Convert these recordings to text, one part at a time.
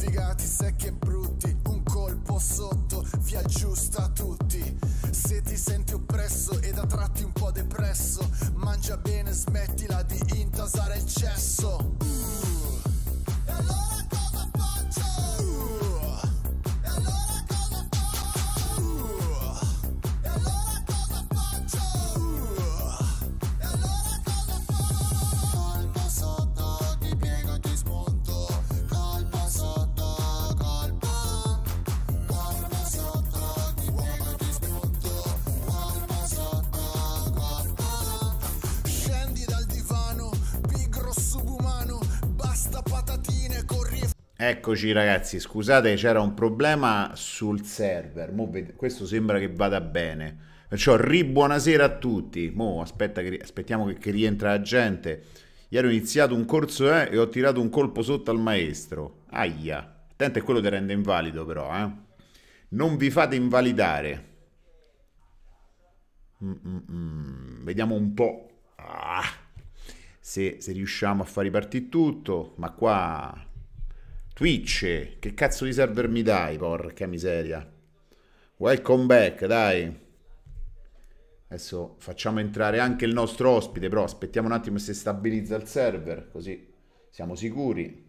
sfigati, secchi e brutti, un colpo sotto vi aggiusta tutti. Se ti senti oppresso ed a tratti un po' depresso, mangia bene, smettila di intasare il cesso. E allora cosa faccio? E allora cosa faccio? E allora cosa faccio? E allora cosa faccio? Colpo sotto, ti piego, ti spunto. Colpo sotto, colpo. Colpo sotto, ti piego, ti spunto. Colpo sotto, colpo. Scendi dal divano, pigro subumano. Basta patatine, corri e... Eccoci ragazzi, scusate, c'era un problema sul server. Questo sembra che vada bene. Perciò buonasera a tutti. Aspettiamo che rientra la gente. Ieri ho iniziato un corso e ho tirato un colpo sotto al maestro. Aia. Attento, è quello che rende invalido però, eh. Non vi fate invalidare. Vediamo un po'. Se riusciamo a far ripartire tutto. Ma qua... Twitch, che cazzo di server mi dai, porca miseria. Welcome back, dai. Adesso facciamo entrare anche il nostro ospite, però aspettiamo un attimo se stabilizza il server, così siamo sicuri.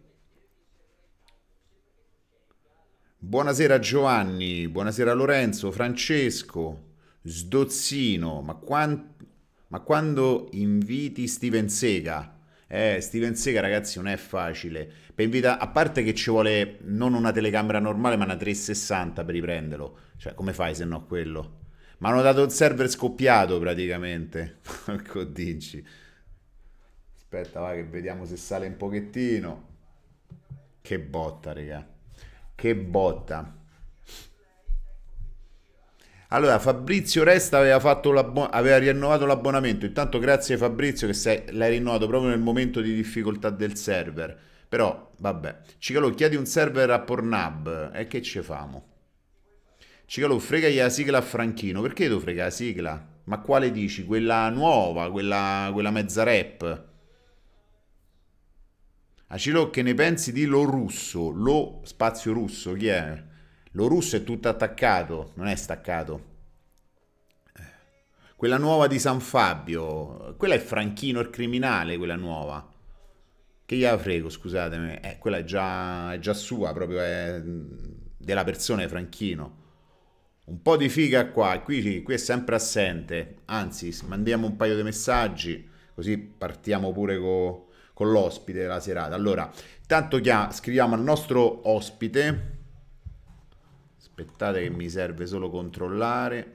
Buonasera Giovanni, buonasera Lorenzo, Francesco, Sdozzino, ma quando inviti Steven Sega? Steven Sega ragazzi non è facile, a parte che ci vuole non una telecamera normale ma una 360 per riprenderlo, cioè come fai se no quello? Ma hanno dato il server scoppiato praticamente, porco dici. Aspetta va che vediamo se sale un pochettino, che botta raga, che botta. Allora, Fabrizio Resta aveva rinnovato l'abbonamento. Intanto grazie Fabrizio che l'hai rinnovato proprio nel momento di difficoltà del server. Però, vabbè. Cicalo, chiedi un server a Pornhub. E che ce famo? Cicalo, fregagli la sigla a Franchino. Perché devo fregare la sigla? Ma quale dici? Quella nuova, quella mezza rap. Acilo, che ne pensi di Lo Russo? Lo spazio russo, chi è? Lo russo è tutto attaccato, non è staccato. Quella nuova di San Fabio, quella è Franchino il criminale, quella nuova. Che gliela frego, scusatemi. Quella è già sua, proprio è della persona di Franchino. Un po' di figa qua, qui è sempre assente. Anzi, mandiamo un paio di messaggi, così partiamo pure con l'ospite della serata. Allora, intanto scriviamo al nostro ospite. Aspettate che mi serve solo controllare.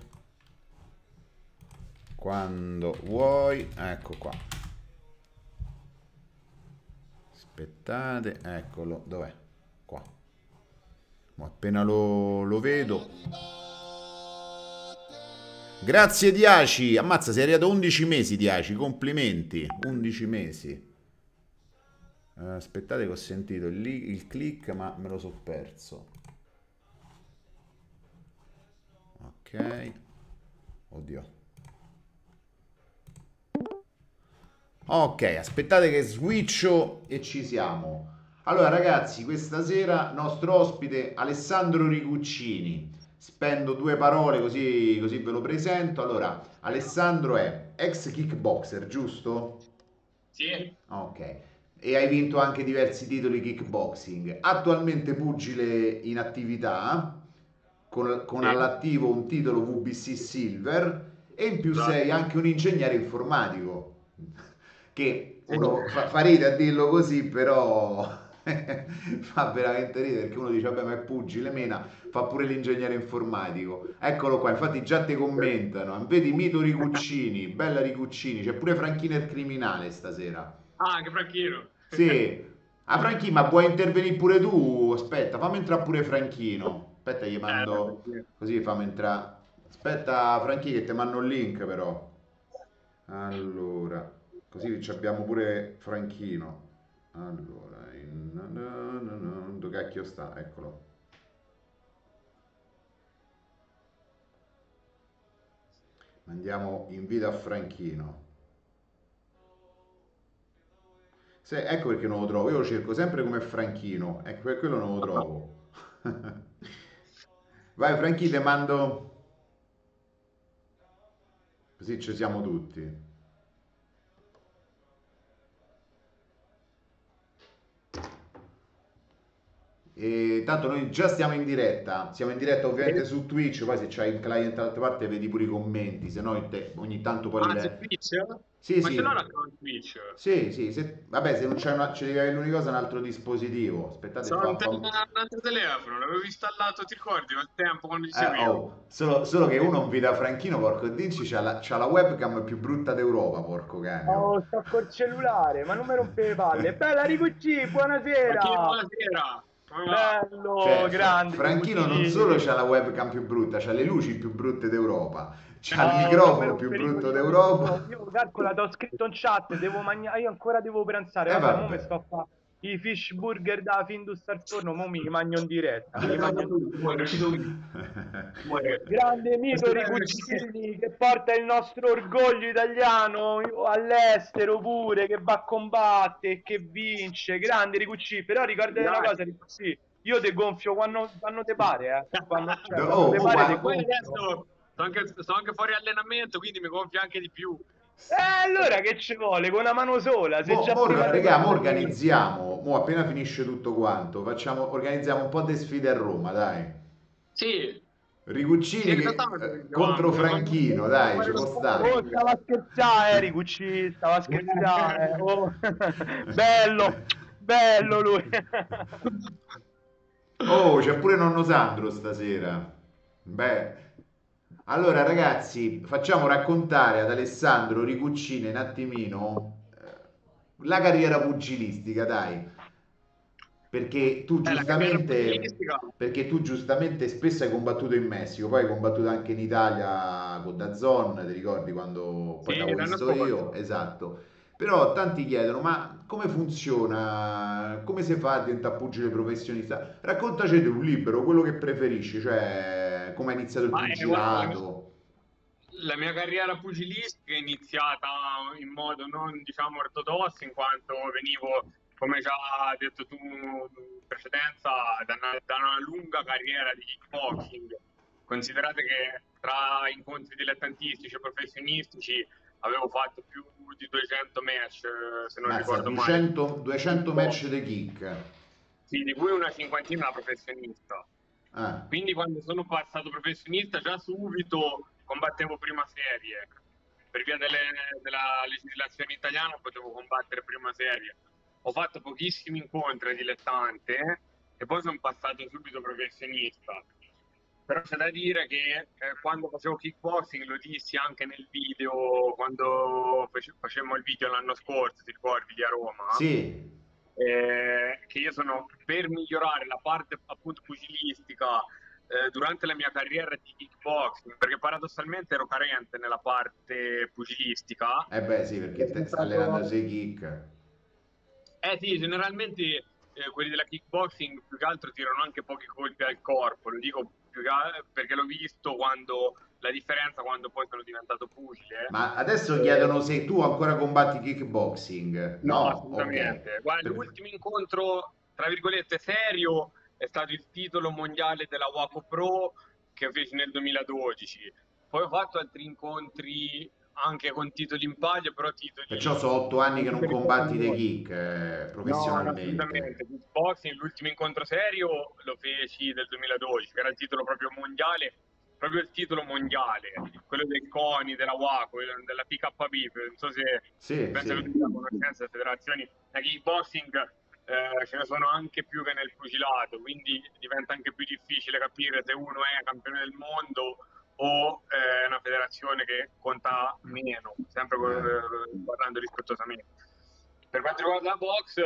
Quando vuoi. Ecco qua. Aspettate. Eccolo. Dov'è? Qua. Ma appena lo vedo. Grazie Diaci. Ammazza, sei arrivato a 11 mesi Diaci. Complimenti. 11 mesi. Aspettate che ho sentito il click ma me lo so perso. Ok. Oddio. Ok, aspettate che switcho e ci siamo. Allora ragazzi, questa sera nostro ospite Alessandro Ricuccini. Spendo due parole così ve lo presento. Allora, Alessandro è ex kickboxer, giusto? Sì, Ok. E hai vinto anche diversi titoli kickboxing. Attualmente pugile in attività, con sì, all'attivo un titolo WBC Silver e in più sei esatto. anche un ingegnere informatico. Che Sì. uno fa ride a dirlo così, però fa veramente ridere perché uno dice, vabbè, ma è pugile, mena, fa pure l'ingegnere informatico. Eccolo qua, infatti già te commentano. Vedi Mito Ricuccini, bella Ricuccini, c'è pure Franchino il criminale stasera. Ah, anche Franchino. Sì, ah Franchi, ma vuoi intervenire pure tu? Aspetta, fammi entrare pure Franchino. Aspetta, gli Beh, mando Franchino. così fammi entrare. Aspetta, Franchi, che ti mando il link però. Allora, così ci abbiamo pure Franchino. Allora, dove cacchio sta? Eccolo. Mandiamo invito a Franchino. ecco perché non lo trovo. Io lo cerco sempre come Franchino, ecco per quello non lo trovo. Vai Franchi, te mando, così ci siamo tutti. E tanto noi già siamo in diretta ovviamente su Twitch, poi se c'hai il client dall'altra parte vedi pure i commenti, se no ogni tanto poi li Ah, su leggi. Twitch? Sì, Ma ce l'ho sì, l'account Twitch. sì, sì, vabbè se non c'è ci devi avere l'unica cosa un altro dispositivo, aspettate Sono un altro telefono, l'avevo installato, ti ricordi, al tempo quando ti seguivo? oh, solo che uno invita Franchino, porco Dinci, c'ha la webcam più brutta d'Europa, porco cane, oh. Oh, sto col cellulare, ma non mi rompe le palle. Bella Ricucci, Ma che buonasera! buonasera, come va? Bello, Cioè, grande Franchino non solo Ricucci! c'ha la webcam più brutta, c'ha le luci più brutte d'Europa, c'ha il Oh, non mi microfono più rompere i brutto coglioni. d'Europa. Io calcola, ti ho scritto in chat, devo mangiare, io ancora devo pranzare. E Vabbè, mo mi vabbè. sto a fare i fish burger da Findus al forno, mo mi li mangio in diretta, mi li mangio in diretta. Grande mito Ricuccini che porta il nostro orgoglio italiano all'estero pure, che va a combattere e che vince. Grande Ricucci, però ricordate una cosa, Grazie. Ricucci, io te gonfio quando te pare, quando Oh, te mo pare te Ma poi gonfio. adesso sto anche fuori allenamento, quindi mi gonfio anche di più. Allora che ci vuole? Con una mano sola, se già prima te regà, mo guardavi... organizziamo, mo appena finisce tutto quanto, organizziamo un po' di sfide a Roma, dai. Sì, sì, Riguccini esattamente, contro Giovanni, Franchino, dobbiamo dai, fare ci lo può Oh, stare. sparring. stava a scherzare, Ricucci, stava a scherzare. Oh. Bello, bello lui. Oh, c'è pure nonno Sandro stasera. Beh, allora ragazzi, facciamo raccontare ad Alessandro Ricuccini un attimino la carriera pugilistica, dai. La carriera pugilistica. Perché tu giustamente spesso hai combattuto in Messico, poi hai combattuto anche in Italia con DAZN, ti ricordi quando poi Sì, t'avevo l'anno visto io? scorso. Esatto. Però tanti chiedono, ma come funziona? Come si fa a diventare pugile professionista? Raccontaci tu un libro, quello che preferisci, cioè come ha iniziato il Ma guarda, pugilato. la mia carriera pugilistica è iniziata in modo non, diciamo, ortodosso, in quanto venivo, come già detto tu in precedenza, da una lunga carriera di kickboxing. Considerate che tra incontri dilettantistici e professionistici avevo fatto più di 200 match, se non Mazza, ricordo male, di 200 match kickboxing. di kick. Sì, di cui una cinquantina da professionista. Ah, Quindi quando sono passato professionista già subito combattevo prima serie. Per via della legislazione italiana potevo combattere prima serie. Ho fatto pochissimi incontri a dilettante e poi sono passato subito professionista. Però c'è da dire che quando facevo kickboxing, lo dissi anche nel video, quando facemmo il video l'anno scorso, ti ricordi, di a Roma? sì. Che io sono per migliorare la parte appunto pugilistica durante la mia carriera di kickboxing, perché paradossalmente ero carente nella parte pugilistica. Eh beh, sì, perché E sono sta allenando stato... 6 kick. Eh sì, generalmente quelli della kickboxing più che altro tirano anche pochi colpi al corpo, lo dico perché l'ho visto quando la differenza quando poi sono diventato pugile. Ma adesso Eh, chiedono se tu ancora combatti kickboxing. No, No, ok. assolutamente. Guarda, l'ultimo incontro, tra virgolette, serio è stato il titolo mondiale della Waco Pro che feci nel 2012. Poi ho fatto altri incontri anche con titoli in palio, però Perciò titoli sono 8 anni che non interessati combatti dei molto. kick No, no, professionalmente. assolutamente. Kickboxing, l'ultimo incontro serio lo feci nel 2012, che era il titolo proprio mondiale, proprio il titolo mondiale, quello del CONI, della WACO, della PKB, non so se Sì, penso che sì. tu sia a conoscenza delle federazioni, la kickboxing ce ne sono anche più che nel pugilato, quindi diventa anche più difficile capire se uno è campione del mondo o è una federazione che conta meno, sempre Eh. parlando rispettosamente. Per quanto riguarda la box,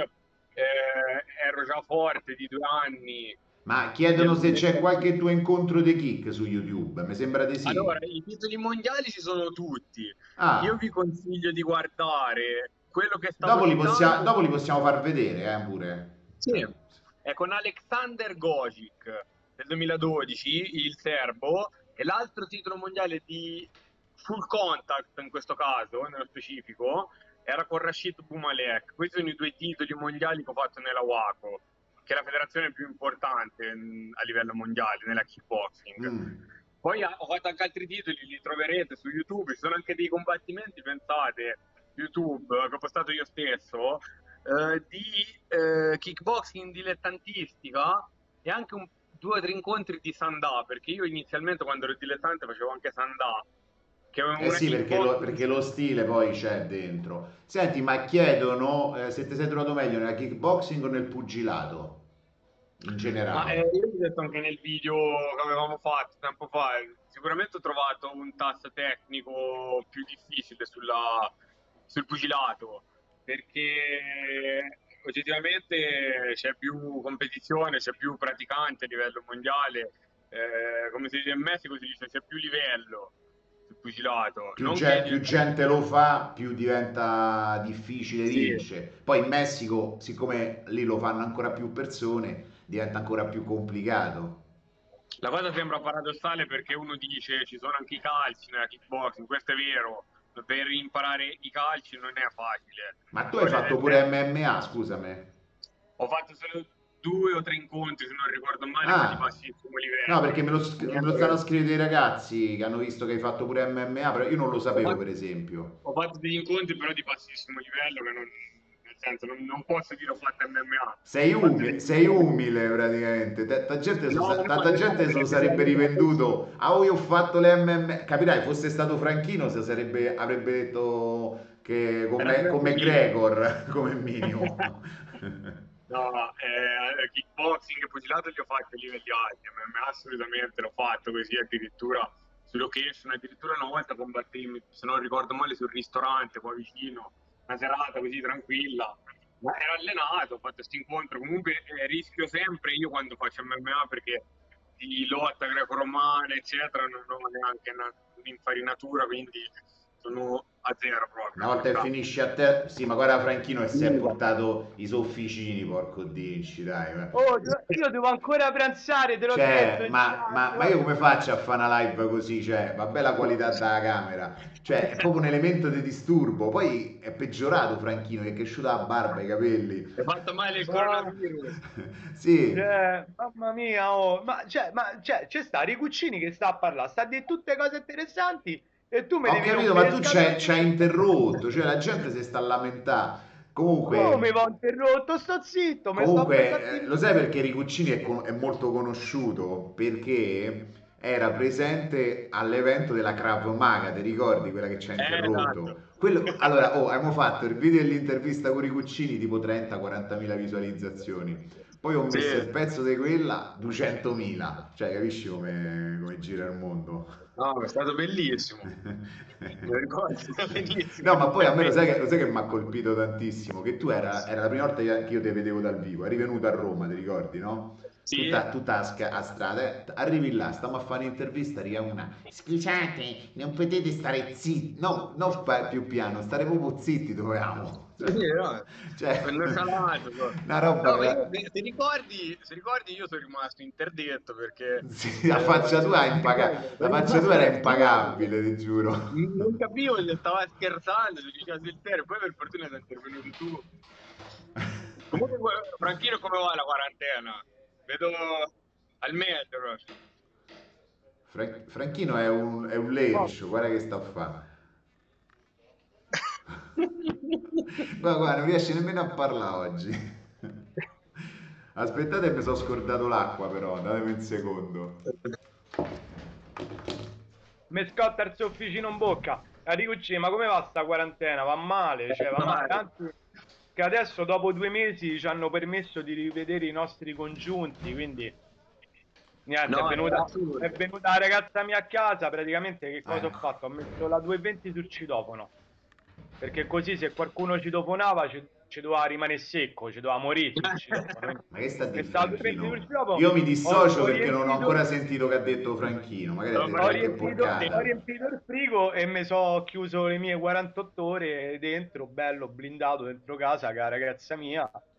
ero già forte di 2 anni. Ma chiedono se c'è qualche tuo incontro dei kick su YouTube. Mi sembra di Allora, sì. i titoli mondiali ci sono tutti. Io Ah, vi consiglio di guardare quello che stavo citando. dopo li possiamo far vedere, pure. Sì, è con Alexander Gojic del 2012, il serbo, e l'altro titolo mondiale di full contact in questo caso, nello specifico, era con Rashid Boumalek. Questi sono i 2 titoli mondiali che ho fatto nella WACO, che è la federazione più importante a livello mondiale nella kickboxing. Poi ho fatto anche altri titoli, li troverete su YouTube. Ci sono anche dei combattimenti, pensate, YouTube, che ho postato io stesso, di kickboxing dilettantistica, e anche 2 o 3 incontri di Sandà, perché io inizialmente quando ero dilettante facevo anche Sandà, che è Eh una sì, kickboxing. perché lo stile poi c'è dentro. Senti, ma chiedono se ti sei trovato meglio nella kickboxing o nel pugilato, in Ma generale. io ho detto anche nel video che avevamo fatto tempo fa, sicuramente ho trovato un tasso tecnico più difficile sul pugilato, perché oggettivamente c'è più competizione, c'è più praticanti a livello mondiale, come si dice in Messico, si dice c'è più livello sul pugilato, non che Più gente lo fa, più diventa difficile sì. vincere. Poi in Messico, siccome lì lo fanno ancora più persone, diventa ancora più complicato. La cosa sembra paradossale perché uno dice ci sono anche i calci nella kickboxing, questo è vero, per imparare i calci non è facile, Ma tu ci hai vuole fatto del pure tempo. MMA, scusami. Ho fatto solo 2 o 3 incontri, se non ricordo male, ma di Ah, bassissimo no, livello. perché me lo stanno scrivendo i ragazzi che hanno visto che hai fatto pure MMA, però io non lo Ho sapevo, fatto, per esempio. ho fatto degli incontri però di bassissimo livello, che non, nel senso non posso dire ho fatto MMA, ho fatto degli Sei incontri. umile praticamente, No, no, tanta gente se lo sarebbe così. rivenduto. Ah, io ho fatto le MMA. Capirai, fosse stato Franchino, avrebbe detto che Era più come accessibile. Gregor, come minimo. No, kickboxing e pugilato li ho fatti a livelli alti, MMA assolutamente l'ho fatto così addirittura su location, addirittura una volta combattemmo, se non ricordo male, sul ristorante qua vicino, una serata così tranquilla, ma ero allenato, ho fatto questo incontro, comunque rischio sempre io quando faccio MMA perché di lotta greco-romana eccetera non ho neanche un'infarinatura, quindi sono a zero Una proprio, volta che totale. finisci a te, sì, ma guarda Franchino e si è portato i sofficini, porco dinci, dai. Oh, io devo ancora pranzare, te l'ho detto Cioè, in chat. ma io come faccio a fare una live così? Cioè, vabbè la qualità della camera, cioè, è proprio un elemento di disturbo. Poi è peggiorato Franchino, che è cresciuta la barba, i capelli. Hai fatto male il Ma, coronavirus. Sì, mamma mia, oh, c'è sta Ricuccini che sta a parlare, sta a dire tutte cose interessanti e tu mi ho devi capito, ma rompere le tu scatole. c'hai interrotto, cioè la gente si sta a lamentare. Come Comunque, va interrotto? Sto zitto, mi sto pensando Comunque, di lo sai dire. perché Ricuccini è molto conosciuto? Perché era presente all'evento della Krav Maga, ti ricordi quella che ci ha Esatto. interrotto? Allora, abbiamo fatto il video dell'intervista con Ricuccini tipo 30-40 mila visualizzazioni. Poi ho Sì. messo il pezzo di quella 200.000. Cioè, capisci come gira il mondo? No, è stato bellissimo. Me lo ricordo benissimo No, ma poi a me l'intervento. lo sai che mi ha colpito tantissimo? Che tu era la prima volta che io ti vedevo dal vivo, eri venuto a Roma, ti ricordi, no? Sì. A strada, arrivi là, stiamo a fare un'intervista, arriva una, scusate, non potete stare zitti, no, non più piano, stare proprio zitti dovevamo. Sì, no. Cioè, Quello salato. No, una roba no, io, vera. se ricordi, io sono rimasto interdetto perché Sì, la faccia tua la sono faccia tua rimasto era stupito. impagabile, ti giuro. Non capivo se stava scherzando, se diceva sul serio, poi per fortuna sei intervenuto tu. Comunque, Franchino, come va la quarantena? Vedo al meglio proprio. Franchino è un lercio, guarda che sta a fare. Guarda, non riesce nemmeno a parlare oggi. Aspettate, mi sono scordato l'acqua però, datemi un secondo. Mi scotta il sofficino in bocca. La Ricuccini, ma come va sta quarantena? Va male, cioè va male. Male. Anzi, che adesso dopo 2 mesi ci hanno permesso di rivedere i nostri congiunti, quindi niente, No, è è assurdo. venuta la ragazza mia a casa, praticamente che cosa ho Ecco. fatto? Ho messo la 220 sul citofono, perché così se qualcuno citofonava ci doveva rimanere secco, ci doveva morire sul citofono. Quindi, Ma che sta di e stava 220 sul Franchino? citofono, Io mi dissocio ho perché non ho riempito. ancora sentito che ha detto Franchino, magari ha Ho detto Ho parlato qualche con ho porcata. riempito il frigo e mi sono chiuso le mie 48 ore dentro, bello blindato dentro casa, che è la ragazza mia.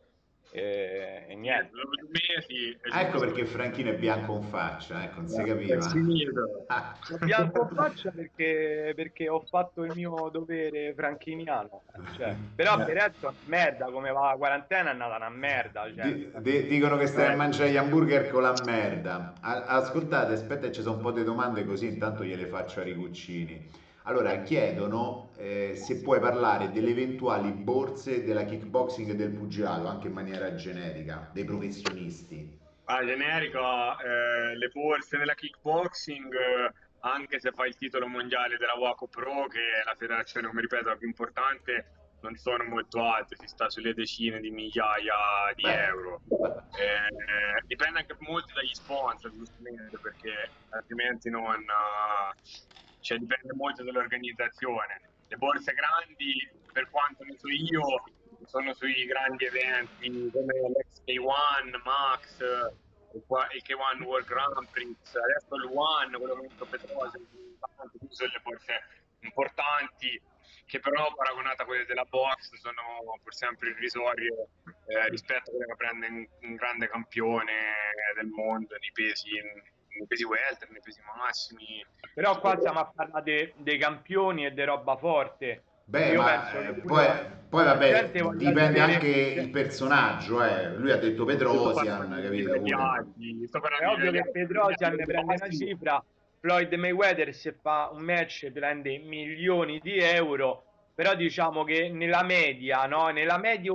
e niente. Dopo 2 mesi è Ecco giusto. perché Franchino è bianco in faccia, ecco, non si È capiva. finito. Bianco in faccia perché ho fatto il mio dovere franchiniano. Cioè, però per resto è una merda, come va la quarantena è nata una merda. Cioè, Dicono che stai a Eh, mangiare gli hamburger con la merda. Ascoltate, aspetta, ci sono un po' di domande così intanto gliele faccio a Ricuccini. Allora, chiedono se puoi parlare delle eventuali borse della kickboxing e del pugilato, anche in maniera generica, dei professionisti. generico, le borse della kickboxing, anche se fa il titolo mondiale della Waco Pro, che è la federazione, come ripeto, la più importante, non sono molto alte, si sta sulle decine di migliaia di Beh, euro. beh. Dipende anche molto dagli sponsor, giustamente, perché altrimenti non... cioè dipende molto dall'organizzazione. Le borse grandi, per quanto ne so io, sono sui grandi eventi come l'XK1, Max, il K1 World Grand Prix, adesso il One, quello che ha vinto Petrosio, sono le borse importanti, che però paragonate a quelle della box sono pur sempre irrisorie rispetto a quelle che prende un grande campione del mondo nei pesi welter, nei pesi massimi. però qua stiamo a parlare dei campioni e di roba forte. Beh, Io ma penso che poi, pure poi la vabbè, gente voglia dipende anche vedere. il personaggio, eh. Lui ha detto Io sto Petrosian, parlando di capito livelli pure. alti, sto È parlando di ovvio livelli che alti. Petrosian ne Livelli prende una bassi, cifra, Floyd Mayweather se fa un match prende milioni di euro, però diciamo che nella media, no? Nella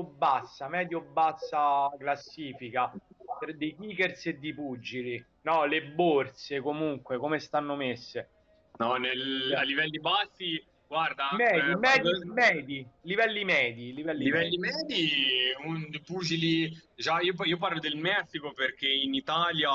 medio-bassa classifica dei kickers e di pugili, no? Le borse comunque come stanno messe? no, a Cioè, livelli bassi, guarda, medi, medi, medi, livelli livelli medi. medi, pugili, già io parlo del Messico perché in Italia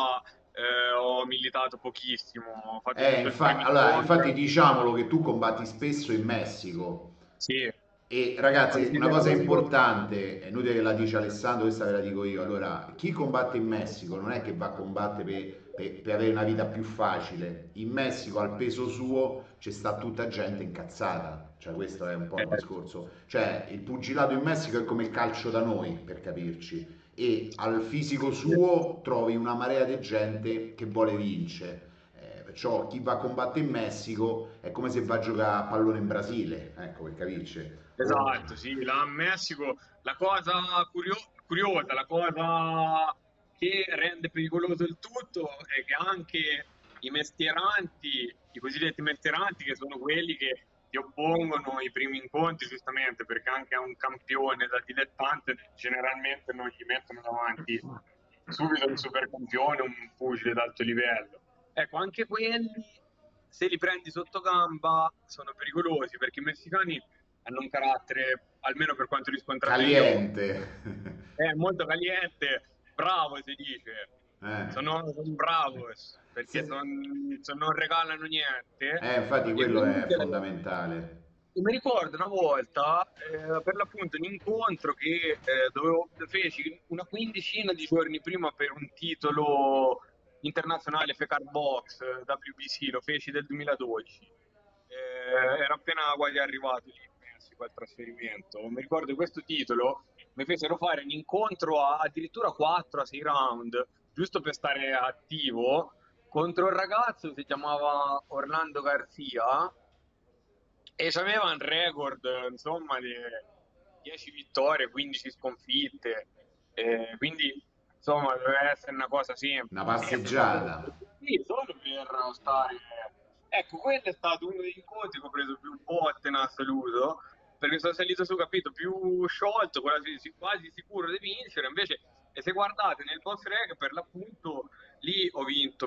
ho militato pochissimo, ho fatto giusto il primo Allora, infatti incontro. diciamolo che tu combatti spesso in Messico. Sì, E ragazzi, una cosa considerando... importante, è inutile che la dice Alessandro, questa ve la dico io. Allora, chi combatte in Messico non è che va a combattere per avere una vita più facile. In Messico, al peso suo, c'è sta tutta gente incazzata. Cioè, questo è un po' il discorso. Cioè, il pugilato in Messico è come il calcio da noi, per capirci. E al fisico suo trovi una marea di gente che vuole vincere. Perciò chi va a combattere in Messico è come se va a giocare a pallone in Brasile, ecco per capirci. Esatto, sì, là in Messico la cosa curiosa, la cosa che rende pericoloso il tutto è che anche i mestieranti, i cosiddetti mestieranti, che sono quelli che ti oppongono ai primi incontri, giustamente, perché anche a un campione da dilettante generalmente non gli mettono davanti subito un supercampione, un pugile d'alto livello. Ecco, anche quelli, se li prendi sotto gamba, sono pericolosi, perché i messicani hanno un carattere, almeno per quanto ho riscontrato io, Caliente. è molto caliente, bravo si dice. Eh. Sono bravos, perché Se- non regalano niente. Infatti E quello è quindi fondamentale. mi ricordo una volta, per l'appunto, un incontro che feci una quindicina di giorni prima per un titolo internazionale FECAR Box WBC, lo feci del 2012. Ero appena quasi arrivato lì in Messico al trasferimento. Mi ricordo che questo titolo mi fecero fare un incontro a addirittura 4 a 6 round, giusto per stare attivo, contro un ragazzo che si chiamava Orlando Garcia e aveva un record, insomma, di 10 vittorie, 15 sconfitte. Quindi, insomma, doveva essere una cosa Una semplice. passeggiata. Sì, solo per stare. Ecco, quello è stato uno degli incontri che ho preso più botte in assoluto, perché sono salito su, capito, più sciolto, quasi sicuro di vincere. Invece, e se guardate nel box rec, per l'appunto, lì ho vinto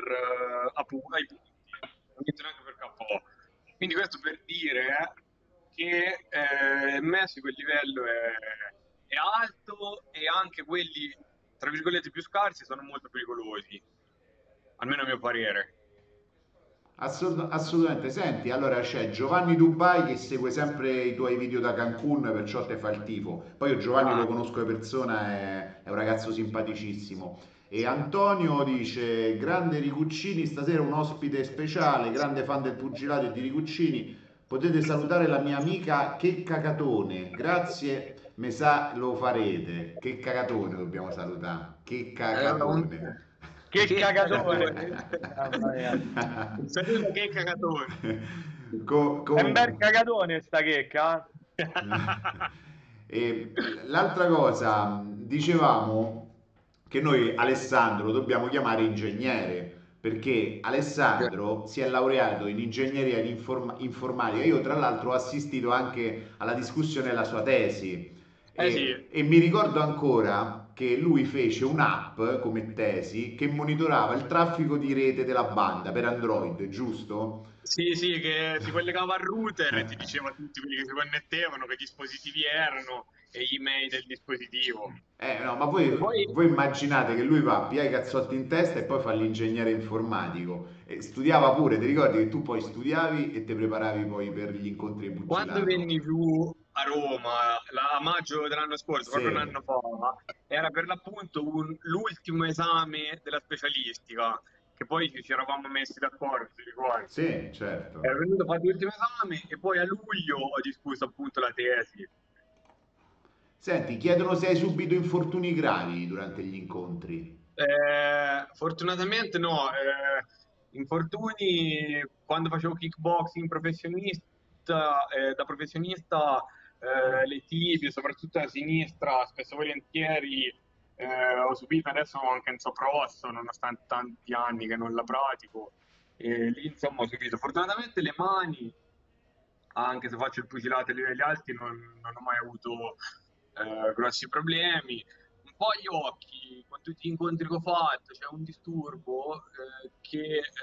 ai punti, non ho vinto neanche per KO. Quindi questo per dire che in Messico il livello è alto e anche quelli, tra virgolette, più scarsi sono molto pericolosi, almeno a mio parere. Assolutamente, senti, allora c'è Giovanni Dubai che segue sempre i tuoi video da Cancun, perciò te fa il tifo. Poi io Giovanni lo Ah, conosco di persona, è un ragazzo simpaticissimo. E Antonio dice, grande Ricuccini, stasera un ospite speciale, grande fan del pugilato e di Ricuccini. Potete salutare la mia amica Checca Catone. Grazie mi sa lo farete. Che cagatone dobbiamo salutare. Che Un, cagatone. Che che cagatone! cagatone! Mamma mia. Un saluto, che cagatone! È un bel Comunque. cagatone sta checca. E l'altra cosa, dicevamo che noi Alessandro lo dobbiamo chiamare ingegnere perché Alessandro si è laureato in ingegneria informatica. Io tra l'altro ho assistito anche alla discussione della sua tesi Eh sì, e mi ricordo ancora che lui fece un'app come tesi che monitorava il traffico di rete della banda per Android, giusto? sì, sì, che si collegava al router e ti diceva tutti quelli che si connettevano, che dispositivi erano e gli email del dispositivo. No, ma voi Poi, immaginate che lui va, pia i cazzotti in testa e poi fa l'ingegnere informatico. E studiava pure, ti ricordi che tu poi studiavi e ti preparavi poi per gli incontri in quando pugilato? venni giù a Roma, a maggio dell'anno scorso, proprio un Sì, anno fa, era per l'appunto l'ultimo esame della specialistica, che poi ci eravamo messi d'accordo, ti ricordi? sì, certo. Ero venuto a fare l'ultimo esame e poi a luglio ho discusso appunto la tesi. Senti, chiedono se hai subito infortuni gravi durante gli incontri. Fortunatamente no, infortuni quando facevo kickboxing professionista, da professionista, le tibie, soprattutto a sinistra, spesso e volentieri ho subito, adesso ho anche un soprosso, nonostante tanti anni che non la pratico, e lì insomma ho subito. Fortunatamente le mani, anche se faccio il pugilato a livelli alti, non ho mai avuto grossi problemi. Un po' gli occhi, con tutti gli incontri che ho fatto, c'è un disturbo che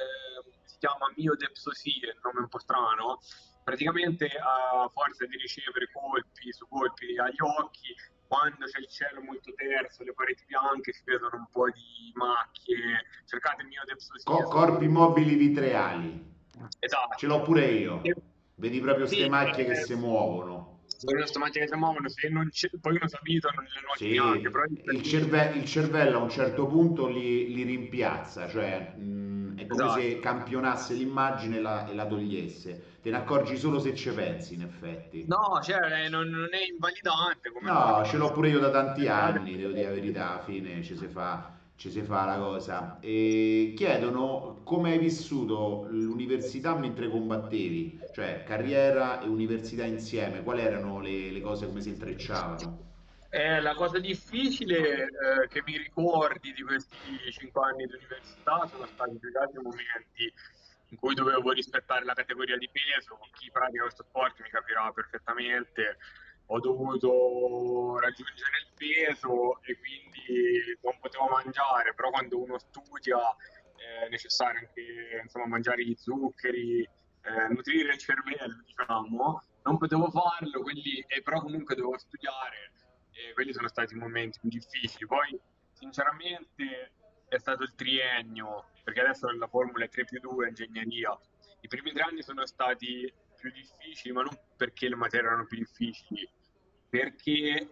si chiama miodepsosia, il nome è un po' strano. Praticamente a forza di ricevere colpi su colpi agli occhi, quando c'è il cielo molto terso, le pareti bianche, si vedono un po' di macchie. Cercate miodepsosia Corpi su... mobili vitreali. Ce l'ho Esatto. pure E- io. Vedi proprio ste Sì, macchie che si muovono. sono le stomache che si muovono, se non poi uno si abitua non le noti neanche, Sì, però il cervello a un certo punto li rimpiazza, cioè è come se esatto. campionasse l'immagine e la togliesse. Te ne accorgi solo se ci pensi, in effetti. No, cioè, non è invalidante come No, cosa, ce però l'ho pure io da tanti cercate anni, devo dire la verità, alla fine ci si fa la cosa. E chiedono come hai vissuto l'università mentre combattevi, cioè carriera e università insieme, quali erano le cose, come si intrecciavano? La cosa difficile che mi ricordi di questi 5 anni di università sono stati più che altri momenti in cui dovevo rispettare la categoria di peso. Chi pratica questo sport mi capirà perfettamente. Ho dovuto raggiungere il peso e quindi non potevo mangiare, però quando uno studia è necessario anche insomma, mangiare gli zuccheri, nutrire il cervello, diciamo. Non potevo farlo, però comunque dovevo studiare e quelli sono stati i momenti più difficili. Poi, sinceramente, è stato il triennio, perché adesso la formula è 3 più 2, ingegneria. I primi 3 anni sono stati più difficili, ma non perché le materie erano più difficili, perché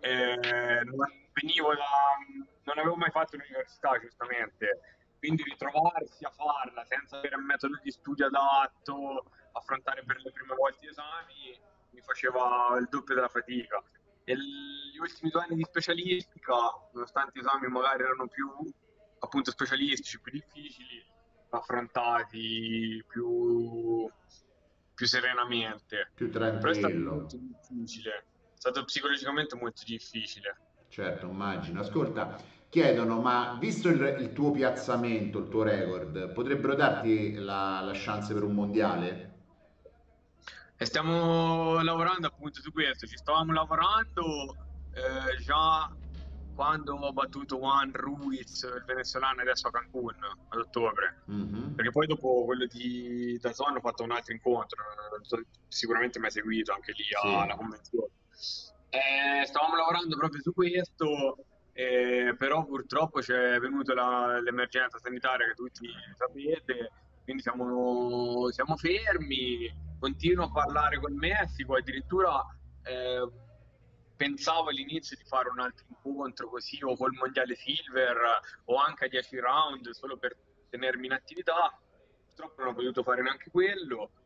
non avevo mai fatto l'università, giustamente. Quindi ritrovarsi a farla senza avere un metodo di studio adatto, affrontare per le prime volte gli esami, mi faceva il doppio della fatica. E gli ultimi 2 anni di specialistica, nonostante gli esami magari erano più appunto specialistici, più difficili, affrontati più serenamente. Più Però è stato tranquillo. molto difficile, è stato psicologicamente molto difficile. Certo, immagino. Ascolta, chiedono, ma visto il tuo piazzamento, il tuo record, potrebbero darti la chance per un mondiale? E stiamo lavorando appunto su questo, ci stavamo lavorando già quando ho battuto Juan Ruiz, il venezuelano, adesso a Cancun ad ottobre. Mhm. Perché poi dopo quello di Dazon ho fatto un altro incontro, sicuramente mi ha seguito anche lì alla Sì. convenzione. Stavamo lavorando proprio su questo, però purtroppo c'è venuta l'emergenza sanitaria che tutti sapete, quindi siamo fermi. Continuo a parlare col Messico, addirittura eh, pensavo all'inizio di fare un altro incontro così o col Mondiale Silver o anche a 10 round solo per tenermi in attività. Purtroppo non ho potuto fare neanche quello.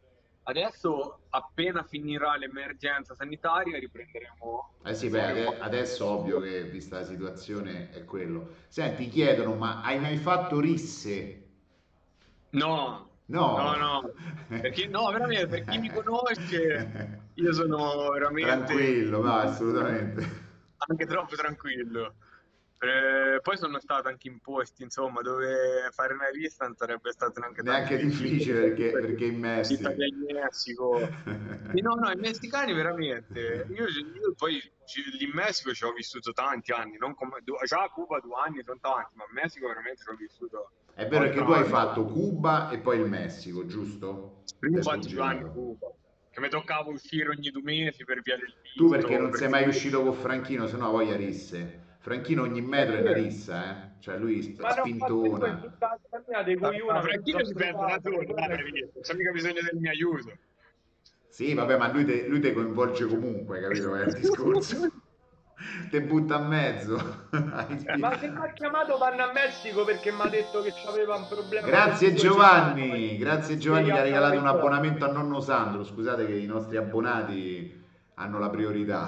Adesso, appena finirà l'emergenza sanitaria, riprenderemo Eh sì, le beh, serie un po' adesso ovvio che vista la situazione è quello. Senti, chiedono, ma hai mai fatto risse? No, no, No. no, perché no, veramente, per chi mi conosce, io sono veramente Tranquillo, no, assolutamente. anche troppo tranquillo. Poi sono stato anche in posti, insomma, dove fare una lista non sarebbe stato neanche tanto Neanche difficile, difficile comunque perché in Messico. l'Italia in Messico. Sì, no, no, i messicani veramente. Io poi lì in Messico ci ho vissuto tanti anni, non come, già a Cuba 2 anni sono tanti, ma in Messico veramente ci ho vissuto È vero che 8 tu hai anni. fatto Cuba e poi il Messico, giusto? Prima ho Per cui fatto 2 anni a girato. Cuba, che mi toccava uscire ogni 2 mesi per via del Tu perché visto, non sei perché mai uscito con Franchino, se no voglia risse. Franchino ogni È metro è una vero. rissa, cioè lui Ma ne ho fatte due in spintona. tutta la vita mia, di cui a una me la Franchino sono si pensa da trovata, solo, che quella è dai, non c'è mica bisogno del mio aiuto. Sì, vabbè, ma lui te coinvolge comunque, capito? Qual è il discorso? Te butta a mezzo. Ma se mi ha chiamato Vanno a Messico perché mi ha detto che c'aveva un problema con Grazie suo genitore. Giovanni, grazie Giovanni che ha Spiegata la regalato un risposta. abbonamento a nonno Sandro. Scusate che i nostri abbonati hanno la priorità.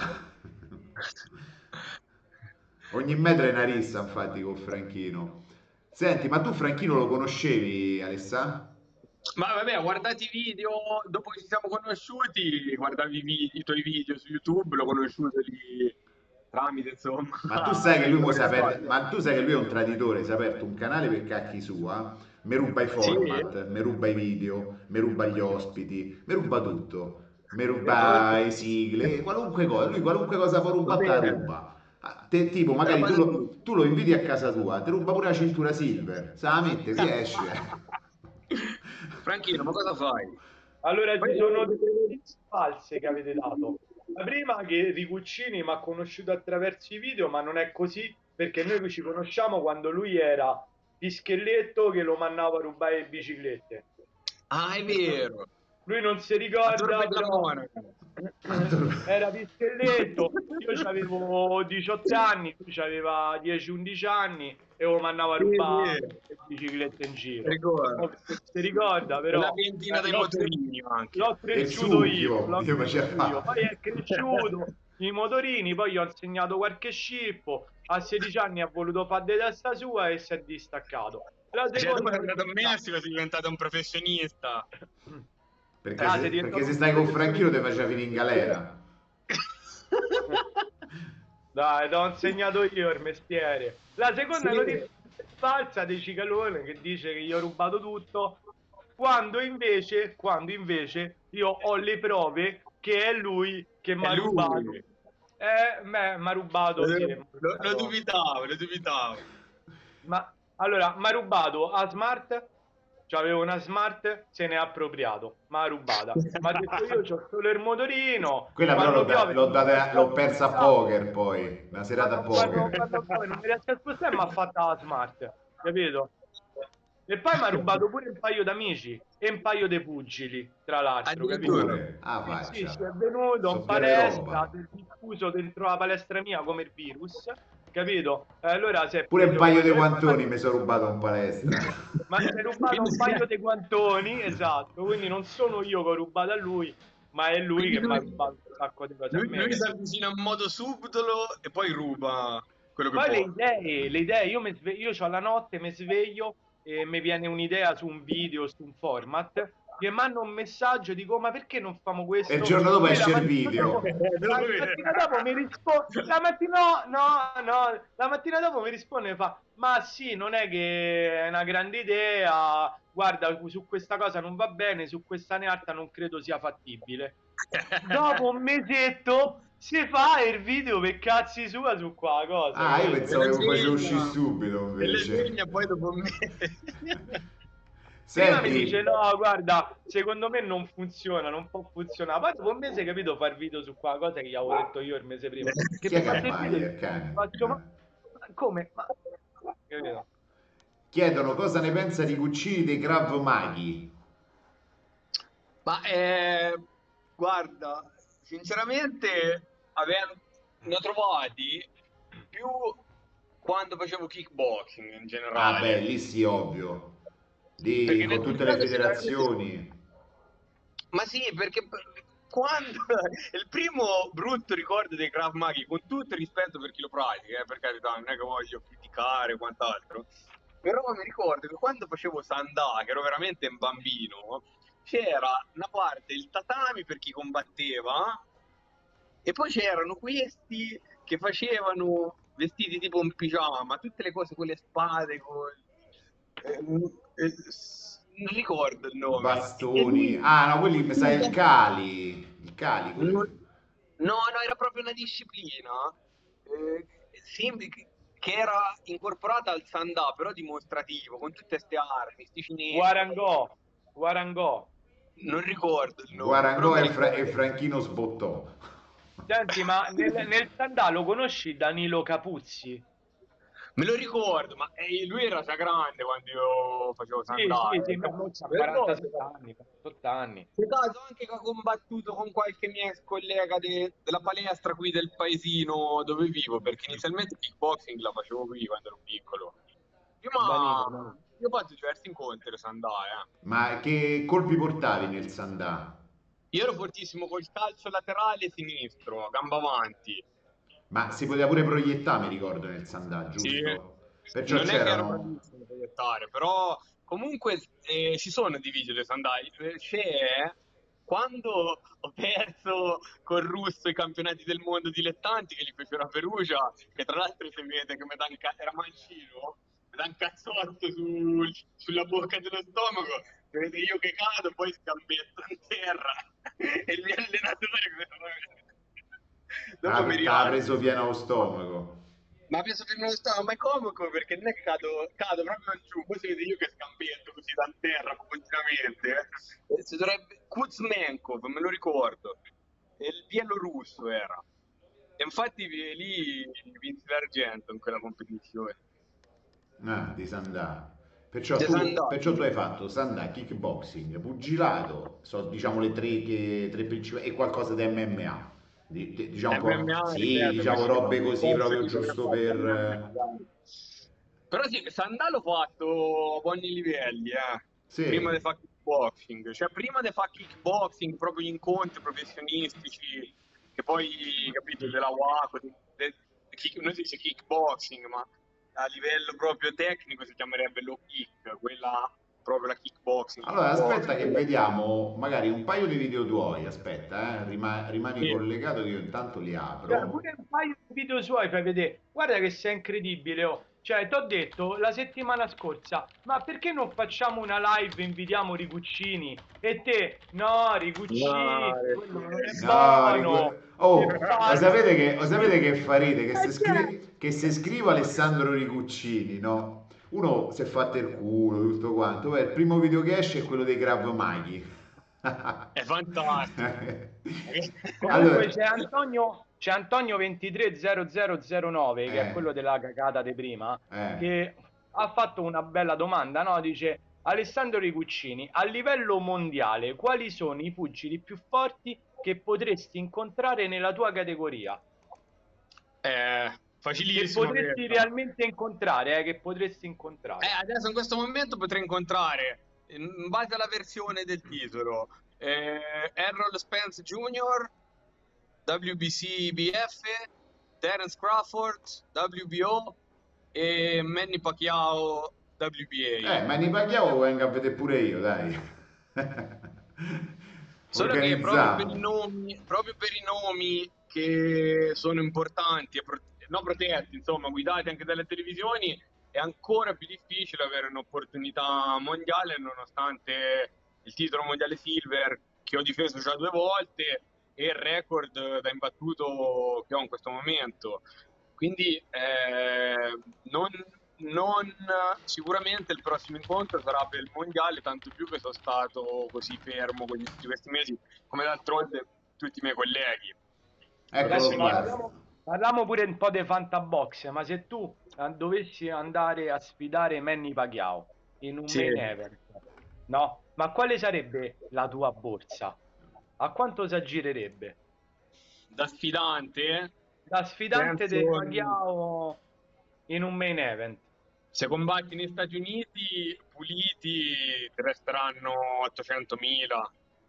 Ogni metro è una rissa, infatti, con Franchino. Senti, ma tu Franchino lo conoscevi, Alessà? Ma vabbè, guardati i video, dopo che ci siamo conosciuti, guardavi i tuoi video su YouTube, l'ho conosciuto lì tramite, insomma, Ma tu sai che lui mo lavori si è aperto, social. ma tu sai che lui è un traditore, si è aperto un canale per cacchi sua, mi ruba i Sì? format, mi ruba i video, mi ruba gli ospiti, mi ruba tutto, mi Oh, ruba le sigle, qualunque cosa, lui qualunque cosa può va rubare te la bene, ruba. Tipo, magari roba tu da tutti. tu lo inviti a casa tua, ti ruba pure la cintura silver, se la mette, si esce. Franchino, ma cosa fai? Allora Poi, ci sono delle notizie false che avete dato. La prima che Ricuccini mi ha conosciuto attraverso i video, ma non è così perché noi ci conosciamo quando lui era Pischelletto che lo mandava a rubare le biciclette. ah, è vero, Lui non si a Torre ricorda, della però Monaca. era Pischelletto. Io avevo 18 anni, lui aveva 10-11 anni e lo mandava a Sì, rubare sì, le biciclette in giro. ricordo. Non si ricorda, E la però ventina dei l'ho motorini anche. l'ho E il cresciuto io, succhio, l'ho io cresciuto io. faceva... Poi è cresciuto i motorini, poi gli ho insegnato qualche scippo. A 16 anni ha voluto fare di testa sua e si è distaccato. La Cioè, dopo seconda sei andato a notizia. Messico, sei diventato un professionista. Ah, sei Perché diventato se un stai con Franchino ti professionista. faceva finire in galera. Dai, ti ho insegnato io il mestiere. La seconda Sì. notizia è falsa di Cicalone che dice che io ho rubato tutto, quando invece io ho le prove che è lui che mi È ha rubato. lui. Mi ha rubato, sì, m'ha Lo rubato. dubitavo, lo dubitavo. Ma allora, mi ha rubato a Smart, c'avevo una Smart, se ne è appropriato, mi ha rubata. Mi ha detto io c'ho solo il motorino, Quella però quando piove non mi riesco a l'ho persa a spostare. poker poi, una serata a poker. Quando piove non mi riesco a spostare, mi ha fatta la Smart, capito? E poi mi ha rubato pure un paio d'amici e un paio di pugili, tra l'altro, capito? Addirittura. Pure, ah Sì, sì, è faccia, venuto in so piena di palestra, roba. si è diffuso dentro la palestra mia come il virus, capito? E allora si è Pure un preso paio di quello. E guantoni poi mi sono rubato in palestra. ma si è rubato Quindi, un paio di guantoni, esatto, quindi non sono io che ho rubato a lui, ma è lui quindi che mi ha rubato un sacco di cose a me. lui si avvicina in modo subdolo e poi ruba quello che Poi può. le idee, io c'ho la notte, mi sveglio e mi viene un'idea su un video, su un format, mi manda un messaggio e dico, ma perché non famo E il questo? giorno dopo Lui la esce il mattina dopo, video. Non lo vedo. mi risponde, la mattina dopo mi risponde e fa, ma sì, non è che è una grande idea, guarda, su questa cosa non va bene, su questa nearta non credo sia fattibile. Dopo un mesetto si fa il video per cazzi sua su qua cosa, Ah, io capito? pensavo Me che lo lo facevo uscire segna, subito me lo invece. segna poi dopo un mese. Prima mi dice Senti, no, guarda, secondo me non funziona, non può funzionare. Poi dopo un mese, capito, far video su qua cosa che gli avevo detto io il mese prima. Che chi mi è che fate il video? abbaia, il cane? Faccio, ma come? Ma, capito? Chiedono cosa ne pensa di Guccini dei Krav Maghi. Ma guarda, sinceramente ne ho trovati più quando facevo kickboxing in Ah, beh, generale. lì sì, ovvio. Lì Perché con nel tutte le 2000 federazioni. Ma sì, perché quando il primo brutto ricordo dei Krav Maga, con tutto il rispetto per chi lo pratica, per carità, non è che voglio criticare o quant'altro, però mi ricordo che quando facevo Sandà, che ero veramente un bambino, c'era una parte il tatami per chi combatteva e poi c'erano questi che facevano vestiti tipo un pigiama, tutte le cose con le spade, con... non ricordo il nome. E Bastoni. lì... Ah, no, quelli mi sa il Cali. Il Cali, No, quelli. no, era proprio una disciplina eh, che era incorporata al Sandà, però dimostrativo, con tutte queste armi, sti cinesi. Guarangò, Guarangò. Non ricordo il nome, però Guarangò mi e ricordo. Franchino sbottò. Senti, ma nel sandalo conosci Danilo Capuzzi? Me lo ricordo, ma lui era già grande quando io facevo Sì, Sandà. sì, sì, ma mo c'ha Me lo ricordo. 47 anni, 48 anni. Per caso anche che ha combattuto con qualche mia ex collega della palestra qui del paesino dove vivo, perché inizialmente kickboxing la facevo qui quando ero piccolo. Danilo, Prima Danilo. io ho fatto diversi incontri a Sandà. Ma che colpi portavi nel Sandà? Io ero fortissimo col calcio laterale sinistro, gamba avanti. Ma si poteva pure proiettare, mi ricordo, nel Sandà, Sì, giusto? Perciò non è che ero c'erano... bravissimo a proiettare, però comunque ci sono dei video dei Sandai. C'è quando ho perso col russo i campionati del mondo dilettanti che gli fecero a Perugia, che tra l'altro si vede che era mancino, mi dà un cazzotto sulla bocca dello stomaco, si vede io che cado, poi sgambetto in terra e il mio allenatore Ah, dopo mi t'ha rialza. preso pieno lo stomaco. Ma penso che non lo sto, ma è comico perché non è che cado proprio giù, poi si vede io che scampetto così da terra continuamente. Si dovrebbe... Kuzmenkov, me lo ricordo, e il bielorusso era. E infatti lì vinsi l'argento in quella competizione. Ah, di Sandà. Perciò C'è tu, Sandà, perciò tu hai fatto Sandà, kickboxing, pugilato, so, diciamo le tre, tre principali, e qualcosa di MMA. Diciamo un po', MMA, sì, ripeto, diciamo perché robe non così posso proprio dire che ho giusto fatto per... MMA. Però sì, Sandà l'ho fatto a buoni livelli, prima di Sì, fare kickboxing. Cioè, prima di fare kickboxing, proprio gli incontri professionistici, che poi, capito, della WACO, non si dice kickboxing, ma a livello proprio tecnico si chiamerebbe low kick, quella proprio la kickboxing, allora aspetta kickboxing. che vediamo magari un paio di video tuoi, aspetta, rimani Sì. collegato che io intanto li Cioè, apro. pure un paio di video suoi fai vedere. Guarda che sei incredibile, oh. Cioè, ti ho detto la settimana scorsa, ma perché non facciamo una live e invitiamo Riguccini? E te, no, Riguccini, No, quello non è No, buono. Che oh, palle. lo sapete che fa ride? Cioè, Che se scrivo Alessandro Ricuccini, no? Uno si è fatto il culo, tutto quanto. Poi il primo video che esce è quello dei Krav Maghi. è fantastico. comunque Allora, c'è Antonio 230009, che è eh, quello della cagata di prima, eh. che ha fatto una bella domanda, no? Dice: Alessandro Ricuccini, a livello mondiale, quali sono i pugili più forti che potresti incontrare nella tua categoria? Che Facilissimo potresti questa. realmente incontrare, che potresti incontrare. Adesso in questo momento potrei incontrare, in base alla versione del titolo, Errol Spence Jr., WBC BF, Terence Crawford, WBO e Manny Pacquiao WBA. Ma ne paghiamo venga a vedere pure io, dai. Solo che Organizziamo. proprio per i nomi che sono importanti e no, protetti, insomma, guidati anche dalle televisioni, è ancora più difficile avere un'opportunità mondiale nonostante il titolo mondiale Silver che ho difeso già 2 volte e il record da imbattuto che ho in questo momento. Quindi non sicuramente il prossimo incontro sarà per il mondiale, tanto più che sono stato così fermo tutti questi mesi, come d'altronde tutti i miei colleghi. Eccolo Senti, ma qua. parliamo pure un po' di Fantabox, ma se tu dovessi andare a sfidare Manny Pacquiao in un Sì. main event, no? Ma quale sarebbe la tua borsa? A quanto si aggirerebbe? Da sfidante, Da sfidante penso, di Pacquiao in un main event. se combatti negli Stati Uniti, puliti, ti resteranno 800.000.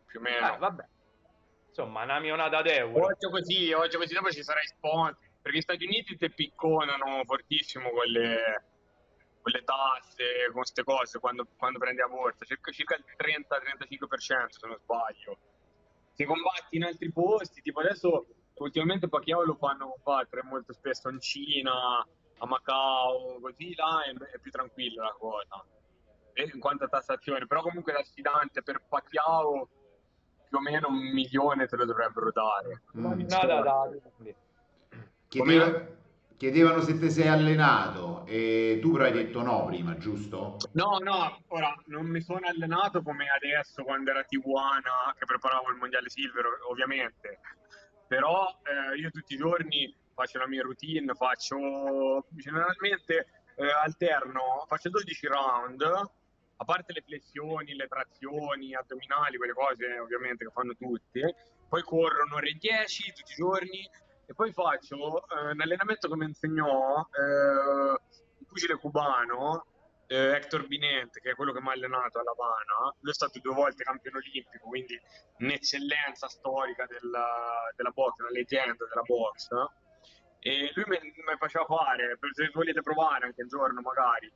più o meno. Vabbè, insomma, una milionata d'euro. Oggi così dopo ci sarà i sponsor, perché gli Stati Uniti te picconano fortissimo con le tasse, con queste cose, quando prendi a borsa, circa il 30-35% se non sbaglio. Se combatti in altri posti, tipo adesso ultimamente Pacquiao lo fanno combattere molto spesso in Cina, a Macao, così là è più tranquilla la cosa. E in quanto a tassazione, però comunque la sfidante per Pacquiao più o meno 1 milione te lo dovrebbero dare. Una milionata da... Chiedeva- Chiedevano se ti sei allenato e tu però hai detto no prima, giusto? No, ora non mi sono allenato come adesso quando era Tijuana che preparavo il Mondiale Silver, ovviamente. Però io tutti i giorni faccio la mia routine, faccio generalmente alterno, faccio 12 round, a parte le flessioni, le trazioni, addominali, quelle cose ovviamente che fanno tutti. Poi corro un'ora e 10 tutti i giorni e poi faccio un allenamento che mi insegnò un pugile cubano, Hector Binente, che è quello che mi ha allenato a La Habana. Lui è stato 2 volte campione olimpico, quindi un'eccellenza storica della box, una leggenda della box. E lui mi faceva fare, se volete provare anche un giorno magari,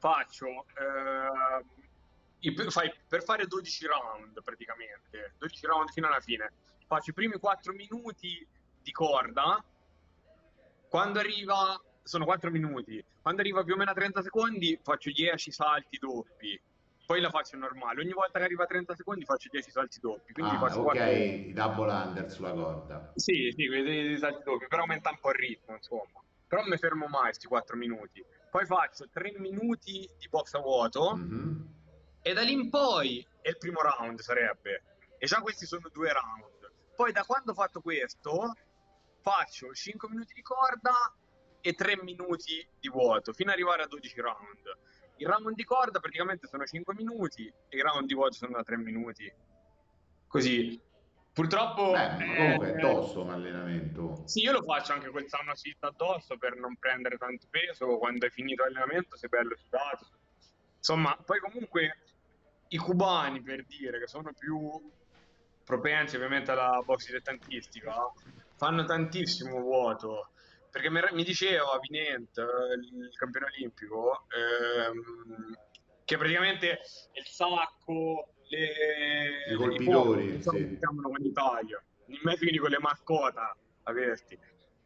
per fare 12 round praticamente, 12 round fino alla fine. Faccio i primi 4 minuti di corda, quando arriva, sono 4 minuti, quando arriva più o meno a 30 secondi faccio 10 salti doppi, poi la faccio normale, ogni volta che arriva a 30 secondi faccio 10 salti doppi, quindi faccio Ok, 4... i double under sulla corda. Sì, quei salti doppi, però aumenta un po' il ritmo, insomma. Però non mi fermo mai questi 4 minuti. Poi faccio 3 minuti di box a vuoto Mhm. e da lì in poi è il primo round sarebbe. E già questi sono 2 round. Poi da quando ho fatto questo faccio 5 minuti di corda e 3 minuti di vuoto fino ad arrivare a 12 round. Il round di corda praticamente sono 5 minuti e i round di vuoto sono da 3 minuti. Così. Purtroppo Beh, ma comunque è tosto un allenamento. sì, io lo faccio anche col sauna sit addosso per non prendere tanto peso. Quando hai finito l'allenamento sei bello sudato. Insomma, poi comunque i cubani, per dire, che sono più propensi ovviamente alla box dilettantistica, fanno tantissimo vuoto. Perché mi diceva Vinent, il campione olimpico, che praticamente il sacco, I i colpitori, non so come si sì. chiamano in Italia, in mezzo quindi con le mascota a vesti.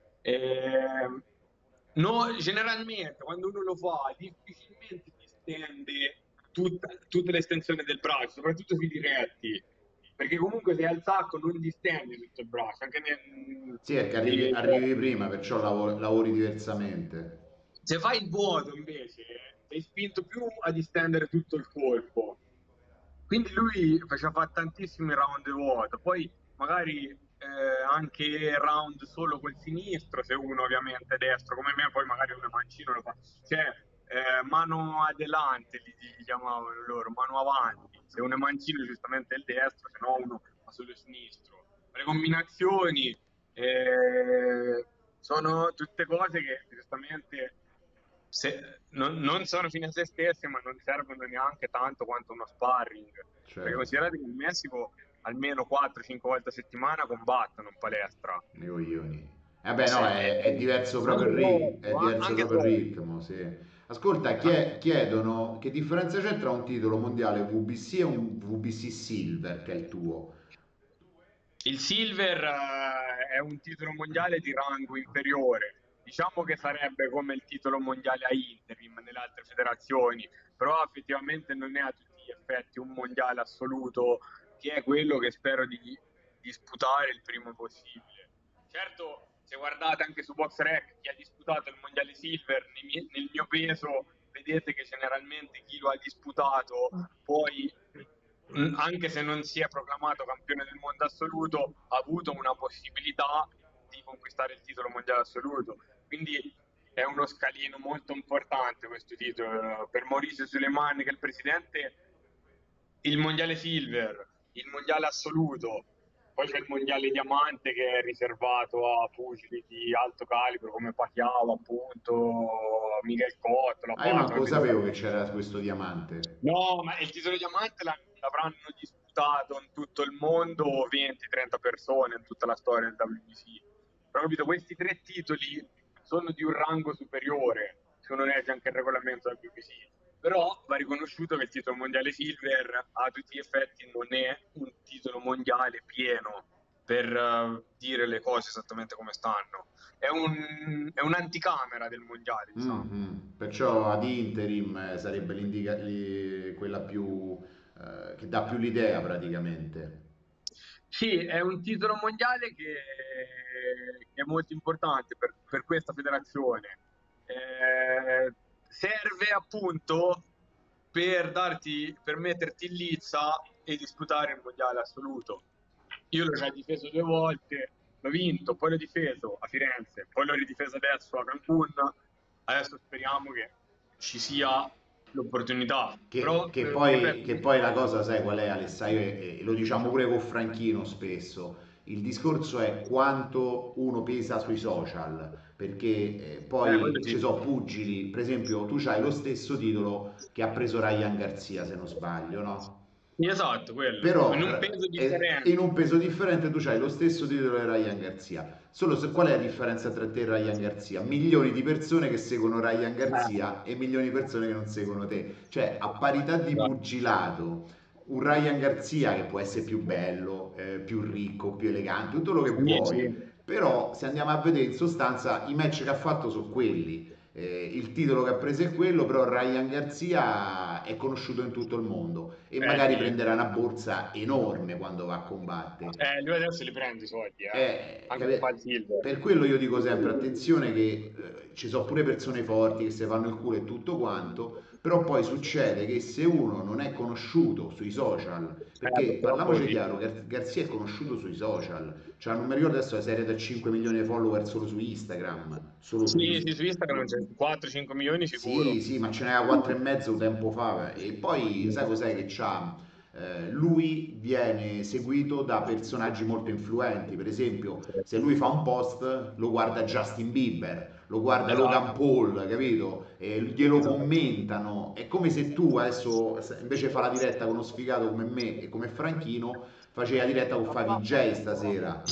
No, generalmente quando uno lo fa difficilmente si stende tutta l'estensione del braccio, soprattutto sui diretti, perché comunque se hai il sacco non distendi tutto il braccio, anche Sì, è che arrivi prima, perciò lavori diversamente. se fai il vuoto invece sei spinto più a distendere tutto il colpo. Quindi lui faceva fare tantissimi round di vuoto, poi magari anche round solo col sinistro, se uno ovviamente è destro come me, poi magari uno è mancino lo fa. Cioè, mano adelante li chiamavano loro, mano avanti. Se uno è mancino giustamente è il destro, se no uno fa solo il sinistro. Le combinazioni sono tutte cose che giustamente non sono fine a se stesse, ma non servono neanche tanto quanto uno sparring. Perché Certo, considerate che in Messico almeno 4-5 volte a settimana combattono in palestra. nei coglioni. Beh, no, Se- è diverso proprio Anche è troppo, diverso anche proprio il troppo. ritmo, sì. Ascolta, chiedono che differenza c'è tra un titolo mondiale WBC e un WBC Silver, che è il tuo. Il Silver è un titolo mondiale di rango inferiore. Diciamo che sarebbe come il titolo mondiale a interim nelle altre federazioni, però effettivamente non è a tutti gli effetti un mondiale assoluto, che è quello che spero di disputare il prima possibile. Certo, se guardate anche su BoxRec chi ha disputato il mondiale Silver nel mio peso, vedete che generalmente chi lo ha disputato poi anche se non si è proclamato campione del mondo assoluto, ha avuto una possibilità di conquistare il titolo mondiale assoluto. Quindi è uno scalino molto importante questo titolo. Per Mauricio Suleiman, che è il presidente, il mondiale silver, il mondiale assoluto, poi c'è il mondiale diamante che è riservato a pugili di alto calibro come Pacquiao, appunto, Miguel Cotto, l'ha Io fatto. manco sapevo che c'era questo diamante. No, ma il titolo diamante l'avranno disputato in tutto il mondo 20-30 persone in tutta la storia del WBC. Però capito, questi 3 titoli sono di un rango superiore, se uno legge anche il regolamento del WBC. Però va riconosciuto che il titolo mondiale Silver a tutti gli effetti non è un titolo mondiale pieno per dire le cose esattamente come stanno. È un'anticamera del mondiale, diciamo. Perciò ad interim sarebbe quella più che dà più l'idea praticamente. Sì, è un titolo mondiale che è molto importante per questa federazione. Serve appunto per metterti in lizza e disputare il mondiale assoluto. Io l'ho già difeso 2 volte, l'ho vinto, poi l'ho difeso a Firenze, poi l'ho ridifeso adesso a Cancun. Adesso speriamo che ci sia l'opportunità. Però, Che poi la cosa, sai qual è, Alessandro? E lo diciamo pure con Franchino spesso. Il discorso è quanto uno pesa sui social, perché poi ci sì. sono pugili, per esempio tu c'hai lo stesso titolo che ha preso Ryan Garcia, se non sbaglio, no? Esatto, quello. Però In un peso differente. in un peso differente tu c'hai lo stesso titolo di Ryan Garcia. Solo qual è la differenza tra te e Ryan Garcia? Milioni di persone che seguono Ryan Garcia e milioni di persone che non seguono te. Cioè, a parità di pugilato, un Ryan Garcia che può essere più bello, più ricco, più elegante, tutto quello che Sì, vuoi. sì. Però se andiamo a vedere in sostanza i match che ha fatto sono quelli. Il titolo che ha preso è quello, però Ryan Garcia è conosciuto in tutto il mondo e magari Sì. prenderà una borsa enorme quando va a combattere. Lui adesso li prende i soldi, anche con Val Silver. Per quello io dico sempre attenzione che ci sono pure persone forti che si fanno il culo e tutto quanto, però poi succede che se uno non è conosciuto sui social, perché parliamoci chiaro, Garzia è conosciuto sui social, cioè non mi ricordo adesso se era da 5 milioni di follower solo su Instagram, solo su Sì, Instagram. su Instagram c'è 4-5 milioni sicuro. Sì, sì, ma ce n'era 4 e mezzo tempo fa. E poi sai cos'è che c'ha? Lui viene seguito da personaggi molto influenti. Per esempio, se lui fa un post, lo guarda Justin Bieber, lo guarda Logan Paul, capito? E glielo commentano. È come se tu adesso invece fa la diretta con uno sfigato come me e come Franchino, facevi la diretta con Favi J stasera.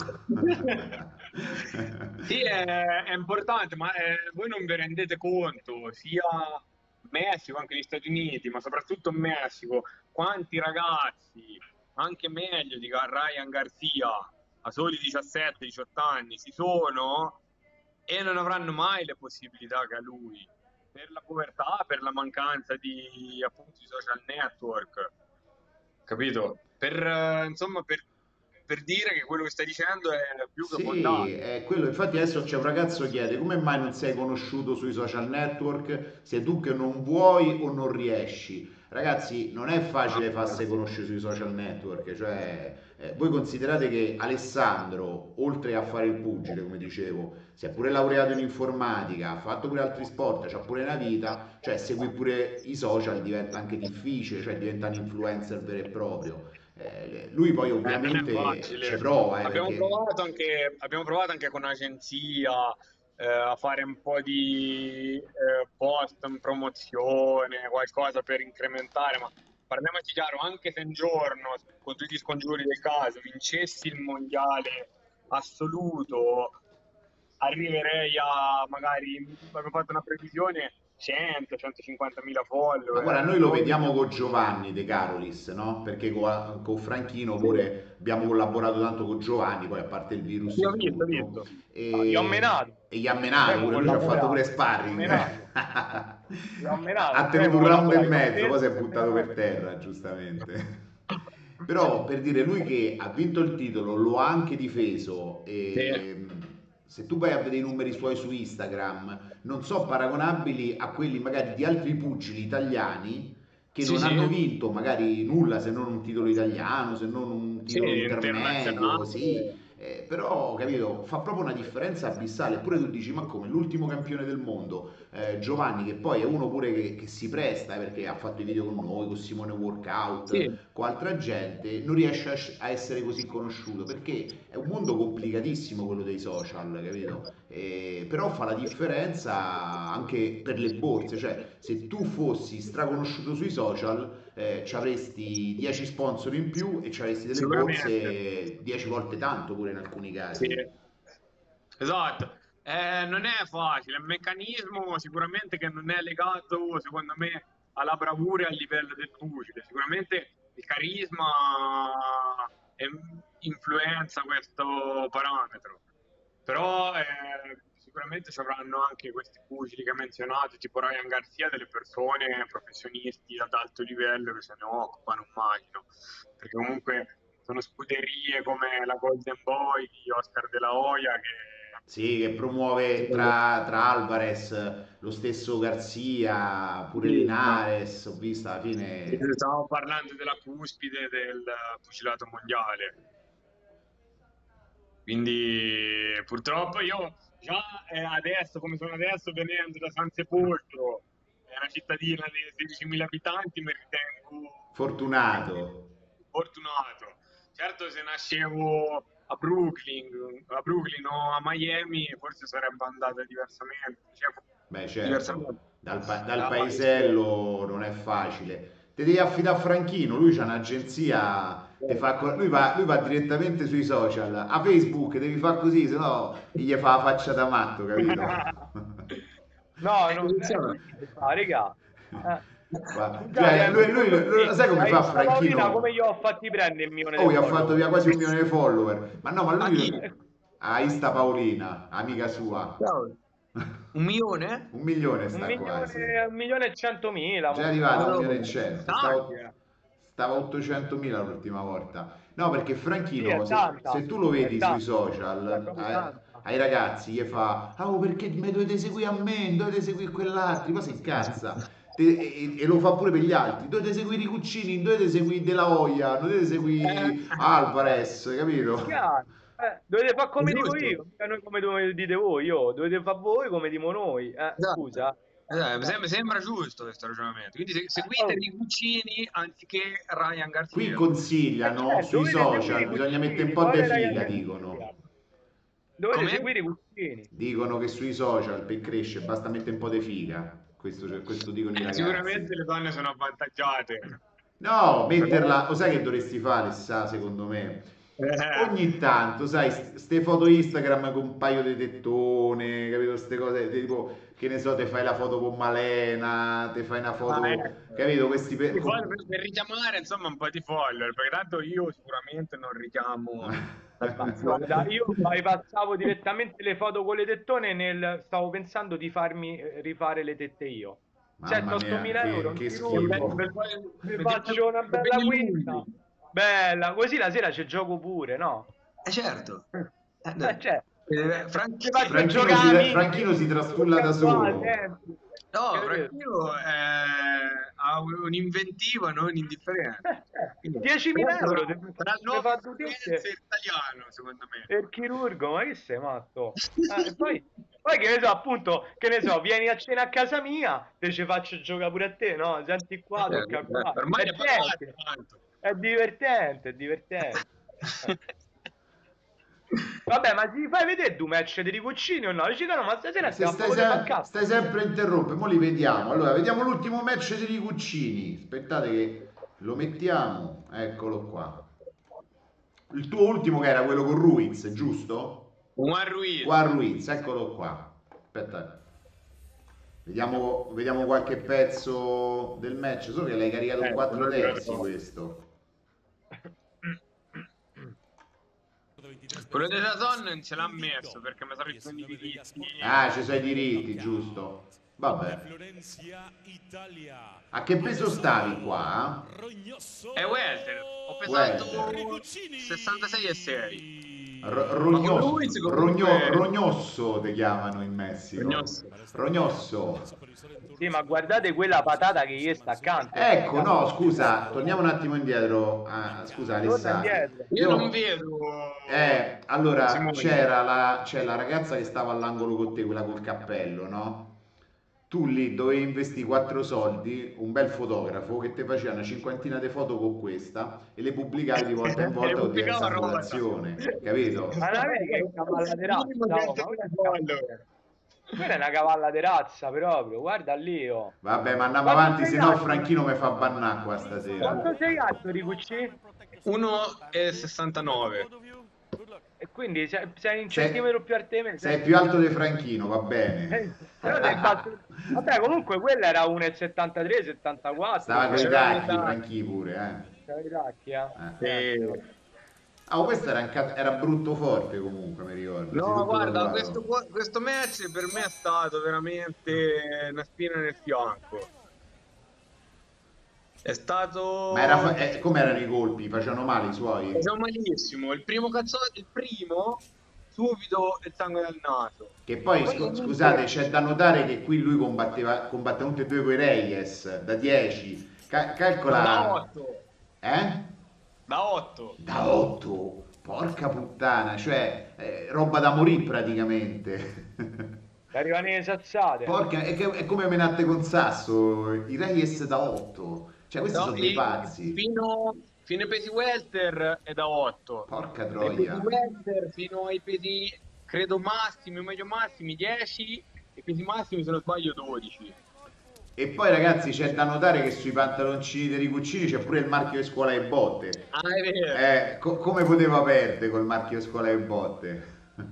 Sì, è importante, ma voi non vi rendete conto, sia Messico, anche gli Stati Uniti, ma soprattutto in Messico, quanti ragazzi, anche meglio di Ryan Garcia, a soli 17-18 anni, si sono e non avranno mai le possibilità che ha lui, per la povertà, per la mancanza di, appunto, di social network, capito? Insomma, per dire che quello che stai dicendo è più che Sì, fondato. è quello. Infatti adesso c'è un ragazzo che chiede come mai non sei conosciuto sui social network, sei tu che non vuoi o non riesci. Ragazzi, non è facile farsi conoscere sui social network, cioè voi considerate che Alessandro, oltre a fare il pugile, come dicevo, si è pure laureato in informatica, ha fatto pure altri sport, c'ha pure una vita, cioè segui pure i social diventa anche difficile, cioè diventa un influencer vero e proprio. Lui poi Non è ovviamente ci facile. prova, Abbiamo perché abbiamo provato anche con un'agenzia a fare un po' di post in promozione, qualcosa per incrementare, ma parliamoci chiaro, anche se un giorno, con tutti gli scongiuri del caso, vincessi il mondiale assoluto, arriverei a magari, abbiamo fatto una previsione, 100-150 mila ma guarda, follower. noi lo vediamo con Giovanni De Carolis, no? Perché con Franchino pure abbiamo collaborato tanto con Giovanni, poi a parte il virus Io e ho visto, ho tutto, visto. Gli ho menato. e gli ha menato Abbiamo pure, lui ci ha fatto pure collaborato. sparring. Gli ho menato. Ha tenuto un Abbiamo round e collaborato. mezzo, poi si è Io buttato per terra, giustamente. Però per dire, lui che ha vinto il titolo, lo ha anche difeso Sì, e se tu vai a vedere i numeri suoi su Instagram, non sono paragonabili a quelli magari di altri pugili italiani che sì, non sì, hanno vinto magari nulla se non un titolo italiano, se non un sì, titolo intermedio, sì. internazionale. Però, capito, fa proprio una differenza abissale. Eppure tu dici, ma come l'ultimo campione del mondo, Giovanni, che poi è uno pure che si presta, perché ha fatto i video con noi, con Simone Workout, Sì, con altra gente, non riesce a essere così conosciuto, perché è un mondo complicatissimo quello dei social, capito? Però fa la differenza anche per le borse, cioè se tu fossi straconosciuto sui social, ci avresti 10 sponsor in più e ci avresti delle Sicuramente. borse 10 volte tanto pure in alcuni casi. Sì. Esatto. Non è facile, è un meccanismo sicuramente che non è legato, secondo me, alla bravura e al livello del pugile. Sicuramente il carisma influenza questo parametro, però sicuramente ci avranno anche questi pugili che hai menzionato, tipo Ryan Garcia, delle persone professionisti ad alto livello che se ne occupano, immagino, perché comunque sono scuderie come la Golden Boy di Oscar De La Hoya che Sì, che promuove tra Alvarez, lo stesso Garzia, pure sì, Linares, ho visto alla fine. stiamo parlando della cuspide del pugilato mondiale. Quindi purtroppo io già adesso, come sono adesso, venendo da San Sepolcro, è una cittadina di 16.000 abitanti, mi ritengo Fortunato. fortunato. Certo, se nascevo a Brooklyn o a Miami, forse sarebbe andata diversamente. Cioè, Beh, certo, diversamente. dal paesello non è facile. Ti devi affidare a Franchino, lui c'ha un'agenzia, lui va direttamente sui social, a Facebook devi fare così, se no gli fa la faccia da matto, capito? No, non Attenzione. raga. Cioè, lui- sai come fa Paolina, Franchino? come gli ho fatti prendere il milione Oh, di gli ha fatto follower? via quasi 1 milione di follower. Ma no, ma A chi? lui a Insta Paolina, amica sua. Cavolo. 1 milione? 1 milione sta quasi. 1.100.000. Già è arrivato a 1 milione e Madonna. 100. Tanti, Stava a 800.000 l'ultima volta. No, perché Sì, Franchino, è tanta. se tu lo È vedi sui tanta. social, ai ragazzi gli fa, oh, perché mi dovete seguire a me, dovete seguire quell'altro, poi si incazza. E lo fa pure per gli altri, dovete seguire i Cuccini, dovete seguire De La Hoya, dovete seguire Alvarez, capito? Chiaro. Dovete fare come dico giusto. io, mica noi come dite voi, dovete fare voi come dimo noi. Esatto. Scusa. Mi sembra giusto questo ragionamento. Quindi seguite i Cuccini anziché Ryan Qui Garcia. consigliano sui Dovete seguire social, i bisogna mettere un Cuccini, po' di quale figa, Ryan dicono. Garcia? Dovete Come? seguire i Cuccini. Dicono che sui social per crescere basta mettere un po' di figa. Questo dicono i ragazzi. Sicuramente le donne sono avvantaggiate. No, metterla, lo sai che dovresti fare, sa, secondo me? Ogni tanto, sai, ste foto Instagram con un paio di tettone, capito? Ste cose, tipo, che ne so, te fai la foto con Malena, te fai una foto, capito? Questi Per richiamare insomma un po' di follower, perché tanto io sicuramente non richiamo. Guarda, io bypassavo direttamente le foto con le tettone stavo pensando di farmi rifare le tette io. Mamma 7-8 mila mia, euro, che mi schifo. mi faccio una bella guida. Bella, così la sera c'è gioco pure, no? Certo. Cioè, Franchino si trastulla da solo. No, Franchino ha un'inventiva non indifferente. 10.000 euro tra il nuovo italiano, secondo me. Per chirurgo, ma che sei matto? Poi che ne so, appunto, che ne so, vieni a cena a casa mia, te ci faccio giocare pure a te, no? Senti qua, tocca qua. Ormai È divertente. È divertente, è divertente. Vabbè, ma ti fai vedere due match di Ricuccini o no? Dici no, ma stasera stai sempre a interrompere, mo li vediamo. Allora, vediamo l'ultimo match di Ricuccini. Aspettate che lo mettiamo. Eccolo qua. Il tuo ultimo che era quello con Ruiz, giusto? Juan Ruiz, eccolo qua. Aspetta. Vediamo qualche pezzo del match. So che l'hai caricato in 4 terzi questo. Quello della Zon non ce l'ha messo perché mi sono visto i diritti. Ah, ci sono i diritti, giusto. Vabbè. A che peso stavi qua? È welter. Ho pesato 66,6. Rognosso ti chiamano in Messico. Rognosso. Sì, ma guardate quella patata che gli sta accanto. Ecco, no, scusa, torniamo un attimo indietro. Scusa, Alessandro. Io non vedo. Allora, c'è la ragazza che stava all'angolo con te, quella col cappello, no? Tu lì dovevi investire 4 soldi, un bel fotografo che ti faceva una cinquantina di foto con questa e le pubblicavi di volta in volta con diversa angolazione, capito? Ma la vedi che è un cavallo di razza? Quella è una cavalla di razza proprio, guarda lì, oh. Vabbè, ma andiamo Quanto avanti, sei se no alto? Franchino mi fa bannare qua stasera. Quanto sei alto, Ricucci? 1,69. E quindi sei un Sei, centimetro più alto di me. sei più alto di Franchino, va bene. Però sei basso. Vabbè, comunque quella era 1,73, 74. Stava con i Cioè, tacchi, Franchi pure, c'era i tacchi, eh. E... Ah, questo era brutto forte comunque, mi ricordo. Sei No, tutto guarda, crollato. questo match per me è stato veramente una spina nel fianco. È stato... Ma come erano i colpi? Facevano male i suoi? Facciamo malissimo. Il primo cazzotto, il primo, subito il sangue dal naso. Che poi, Poi comunque scusate, c'è da notare che qui lui combatte tutti e due con i Reyes, da 10. da Calcola... 8. Eh? Da 8. Da 8? Porca puttana, cioè, roba da morire praticamente. Arrivano le sazzate. Porca, è come menate con Sasso, i Reyes da 8. Cioè, questi No, sono dei pazzi. fino ai pesi welter è da 8. Porca Ai pesi troia. welter fino ai pesi, credo massimi, meglio massimi 10. I pesi massimi, se non sbaglio, 12. E poi ragazzi c'è da notare che sui pantaloncini dei Ricuccini c'è pure il marchio di Scuola e Botte. Ah, è vero. Come poteva perdere col marchio Scuola e Botte?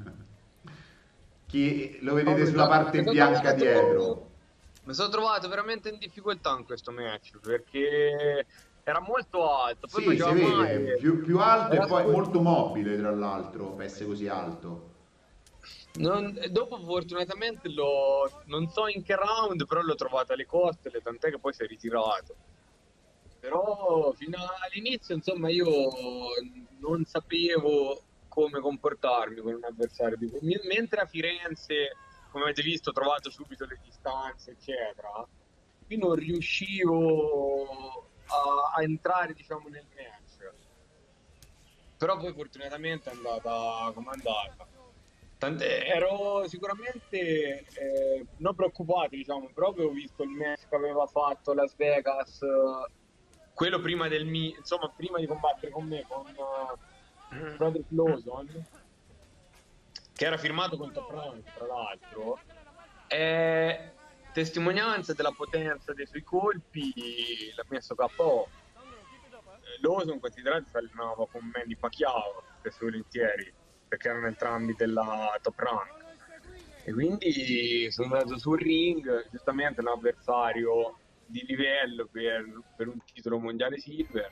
Lo vedete sulla parte bianca dietro. Mi sono trovato veramente in difficoltà in questo match perché era molto alto, poi Sì, si faceva vede, male. più alto e Era poi solo- molto mobile tra l'altro, per essere così alto. Dopo fortunatamente non so in che round, però l'ho trovato alle costole, tant'è che poi si è ritirato. Però fino all'inizio, insomma, io non sapevo come comportarmi con un avversario. Mentre a Firenze, come avete visto, ho trovato subito le distanze, eccetera, qui non riuscivo a entrare, diciamo, nel match. Però poi fortunatamente è andata come è andata. Ero sicuramente non preoccupato, diciamo, proprio ho visto il match che aveva fatto Las Vegas, quello prima insomma, prima di combattere con me, con Broderick Lawson, che era firmato con Top Rank, tra l'altro, è testimonianza della potenza dei suoi colpi, l'ha messo KO. Lawson, considerato, si allenava con Manny Pacquiao, spesso e volentieri, perché erano entrambi della Top Rank. E quindi sono andato sul ring, giustamente un avversario di livello per un titolo mondiale silver.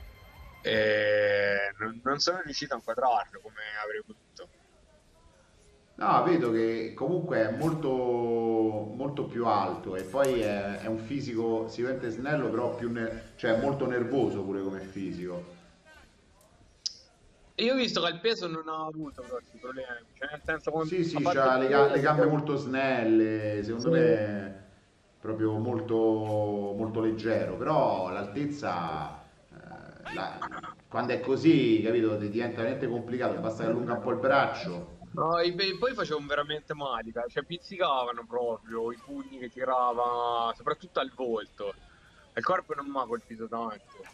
E non sono riuscito a inquadrarlo come avrei voluto. No, vedo che comunque è molto, molto più alto e poi è un fisico sicuramente snello, però cioè molto nervoso pure come fisico. E io ho visto che al peso non ha avuto grossi problemi, cioè nel senso Sì, ha sì, fatto c'ha il le peso, gambe poi... molto snelle, secondo Sì. me proprio molto, molto leggero, però l'altezza, quando è così, capito, ti diventa veramente complicato, basta che allunga un po' il braccio. No, poi facevano veramente male, cioè pizzicavano proprio i pugni che tirava, soprattutto al volto. Al corpo non mi ha colpito tanto.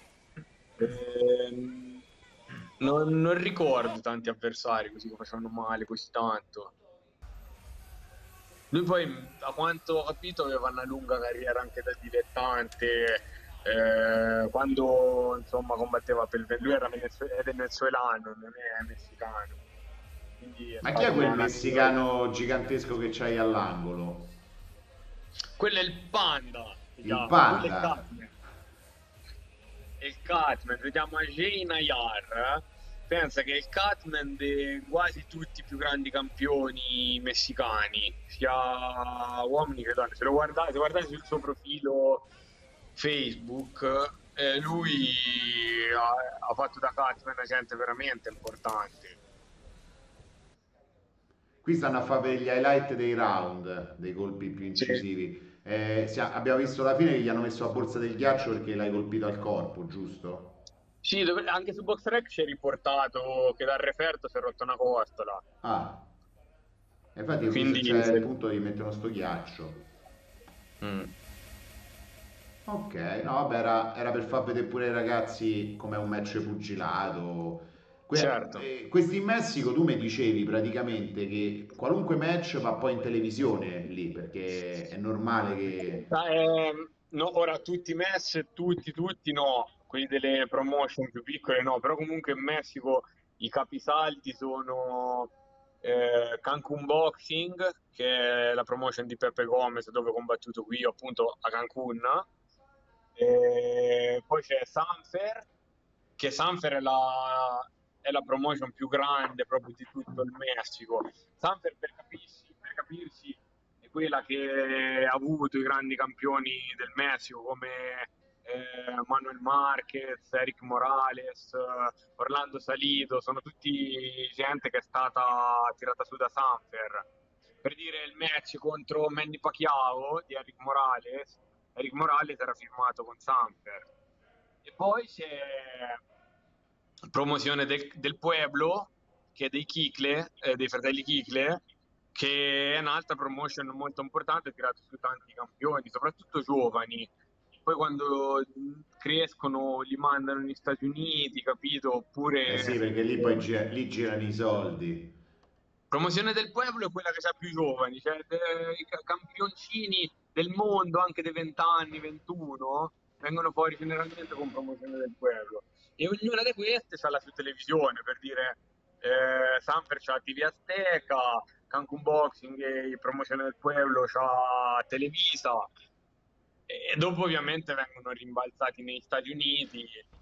Ehm, non ricordo tanti avversari così che facevano male così tanto. Lui poi, da quanto ho capito, aveva una lunga carriera anche da dilettante. Quando insomma combatteva per lui era è venezuelano, non è messicano. Quindi è Ma chi è stato quel una... messicano gigantesco che c'hai all'angolo? Quello è il Panda, si Il chiama. Quello è il Panda. Catman. È il Catman, si chiama Jay Nayar. Pensa che è il Catman di quasi tutti i più grandi campioni messicani, sia uomini che donne. Se guardate sul suo profilo Facebook, lui ha fatto da Catman gente veramente importante. Qui stanno a fare per gli highlight dei round, dei colpi più Sì. incisivi. Abbiamo visto alla fine che gli hanno messo la borsa del ghiaccio perché l'hai colpito al corpo, giusto? Sì, anche su BoxRec c'è riportato che dal referto si è rotta una costola. Ah, infatti qui Quindi c'è il punto di mettere sto ghiaccio. Mm. Ok, no, vabbè, era per far vedere pure ai ragazzi com'è un match pugilato. Certo. Questi in Messico tu mi dicevi praticamente che qualunque match va poi in televisione lì, perché è normale che... No, ora tutti i match, tutti no, quelli delle promotion più piccole no, però comunque in Messico i capisaldi sono Cancun Boxing, che è la promotion di Pepe Gomez dove ho combattuto qui appunto a Cancun, e poi c'è Sanfer, che Sanfer è la promotion più grande proprio di tutto il Messico. Sanfer, per capirsi, è quella che ha avuto i grandi campioni del Messico come Manuel Marquez, Eric Morales, Orlando Salido, sono tutti gente che è stata tirata su da Sanfer. Per dire il match contro Manny Pacquiao di Eric Morales era firmato con Sanfer. E poi c'è promozione del Pueblo, che è dei Chicle, dei fratelli Chicle, che è un'altra promotion molto importante, tirato su tanti campioni, soprattutto giovani. Poi quando crescono li mandano negli Stati Uniti, capito? Eh Oppure sì, perché lì poi lì girano i soldi. promozione del Pueblo è quella che ha più giovani, cioè i campioncini del mondo, anche dei 20 anni, 21, vengono fuori generalmente con promozione del Pueblo. E ognuna di queste c'ha la sua televisione, per dire, Sanfer c'ha TV Azteca, Cancun Boxing e promozione del Pueblo c'ha Televisa, e dopo ovviamente vengono rimbalzati negli Stati Uniti,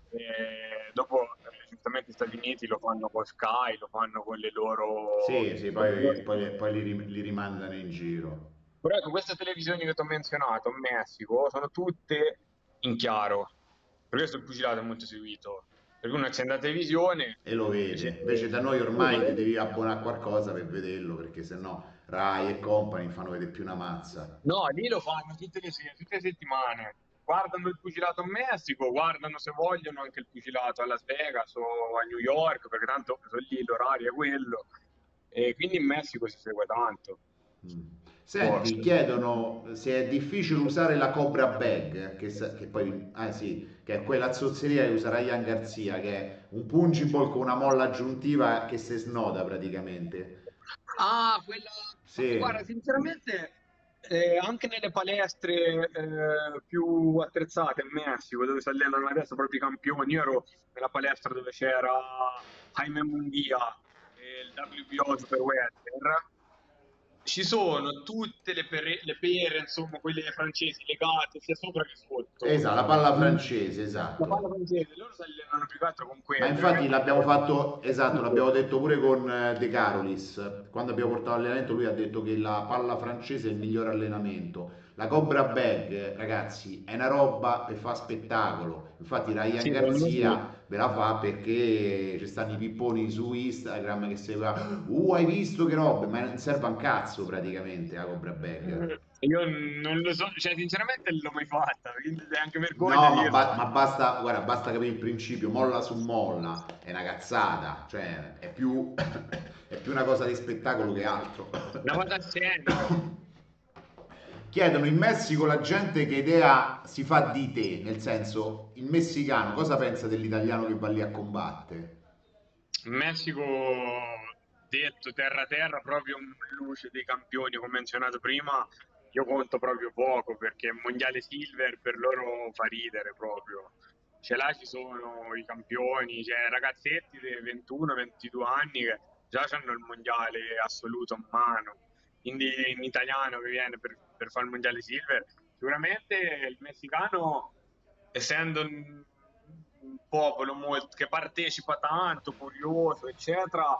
e dopo giustamente gli Stati Uniti lo fanno con Sky, lo fanno con le loro... Sì, sì, con le loro- poi li rimandano in giro. Però ecco, queste televisioni che ti ho menzionato in Messico sono tutte in chiaro, per questo il pugilato è molto seguito, perché uno accende la televisione E lo e vede. Invece da noi uno ormai ti devi abbonare a qualcosa per vederlo, perché sennò Rai e Company fanno vedere più una mazza. no, lì lo fanno tutte le sere, tutte le settimane. Guardano il pugilato in Messico, guardano se vogliono anche il pugilato a Las Vegas o a New York, perché tanto sono lì l'orario è quello. E quindi in Messico si segue tanto, Mm. Senti, forse. chiedono se è difficile usare la Cobra Bag, che poi, ah sì, che è quella zozzeria che usa Ryan Garzia, che è un pungible con una molla aggiuntiva che si snoda praticamente. Ah, quella... Ma Sì, guarda, sinceramente, anche nelle palestre più attrezzate in Messico, dove si allenano adesso proprio i campioni, io ero nella palestra dove c'era Jaime Munguia, il WBO Super Welter, ci sono tutte le pere, insomma, quelle francesi legate sia sopra che sotto. esatto, la palla Mm. francese, La palla esatto. francese, loro si allenano più che altro con Ma quelle, infatti ovviamente. l'abbiamo fatto, esatto, l'abbiamo detto pure con De Carolis. Quando abbiamo portato allenamento, lui ha detto che la palla francese è il miglior allenamento. La Cobra Bag, ragazzi, è una roba per fare spettacolo. Infatti Ryan Sì, secondo me sì. Garzia ve la fa perché ci stanno i pipponi su Instagram che si fa, hai visto che roba? Ma non serve a un cazzo praticamente la Cobra Bag. Io non lo so, cioè sinceramente non l'ho mai fatta, quindi è anche vergogna No, dirlo. ma basta, guarda, basta capire il principio, molla su molla, è una cazzata, cioè è più, è più una cosa di spettacolo che altro. Una cosa scena. Chiedono in Messico la gente che idea si fa di te, nel senso, il messicano cosa pensa dell'italiano che va lì a combattere? In Messico, detto terra terra, proprio in luce dei campioni, come menzionato prima, io conto proprio poco perché il mondiale silver per loro fa ridere proprio. Cioè là ci sono i campioni, cioè ragazzetti di 21-22 anni che già hanno il mondiale assoluto a mano. Quindi in italiano che viene per fare il mondiale silver, sicuramente il messicano, essendo un popolo che partecipa tanto, curioso, eccetera,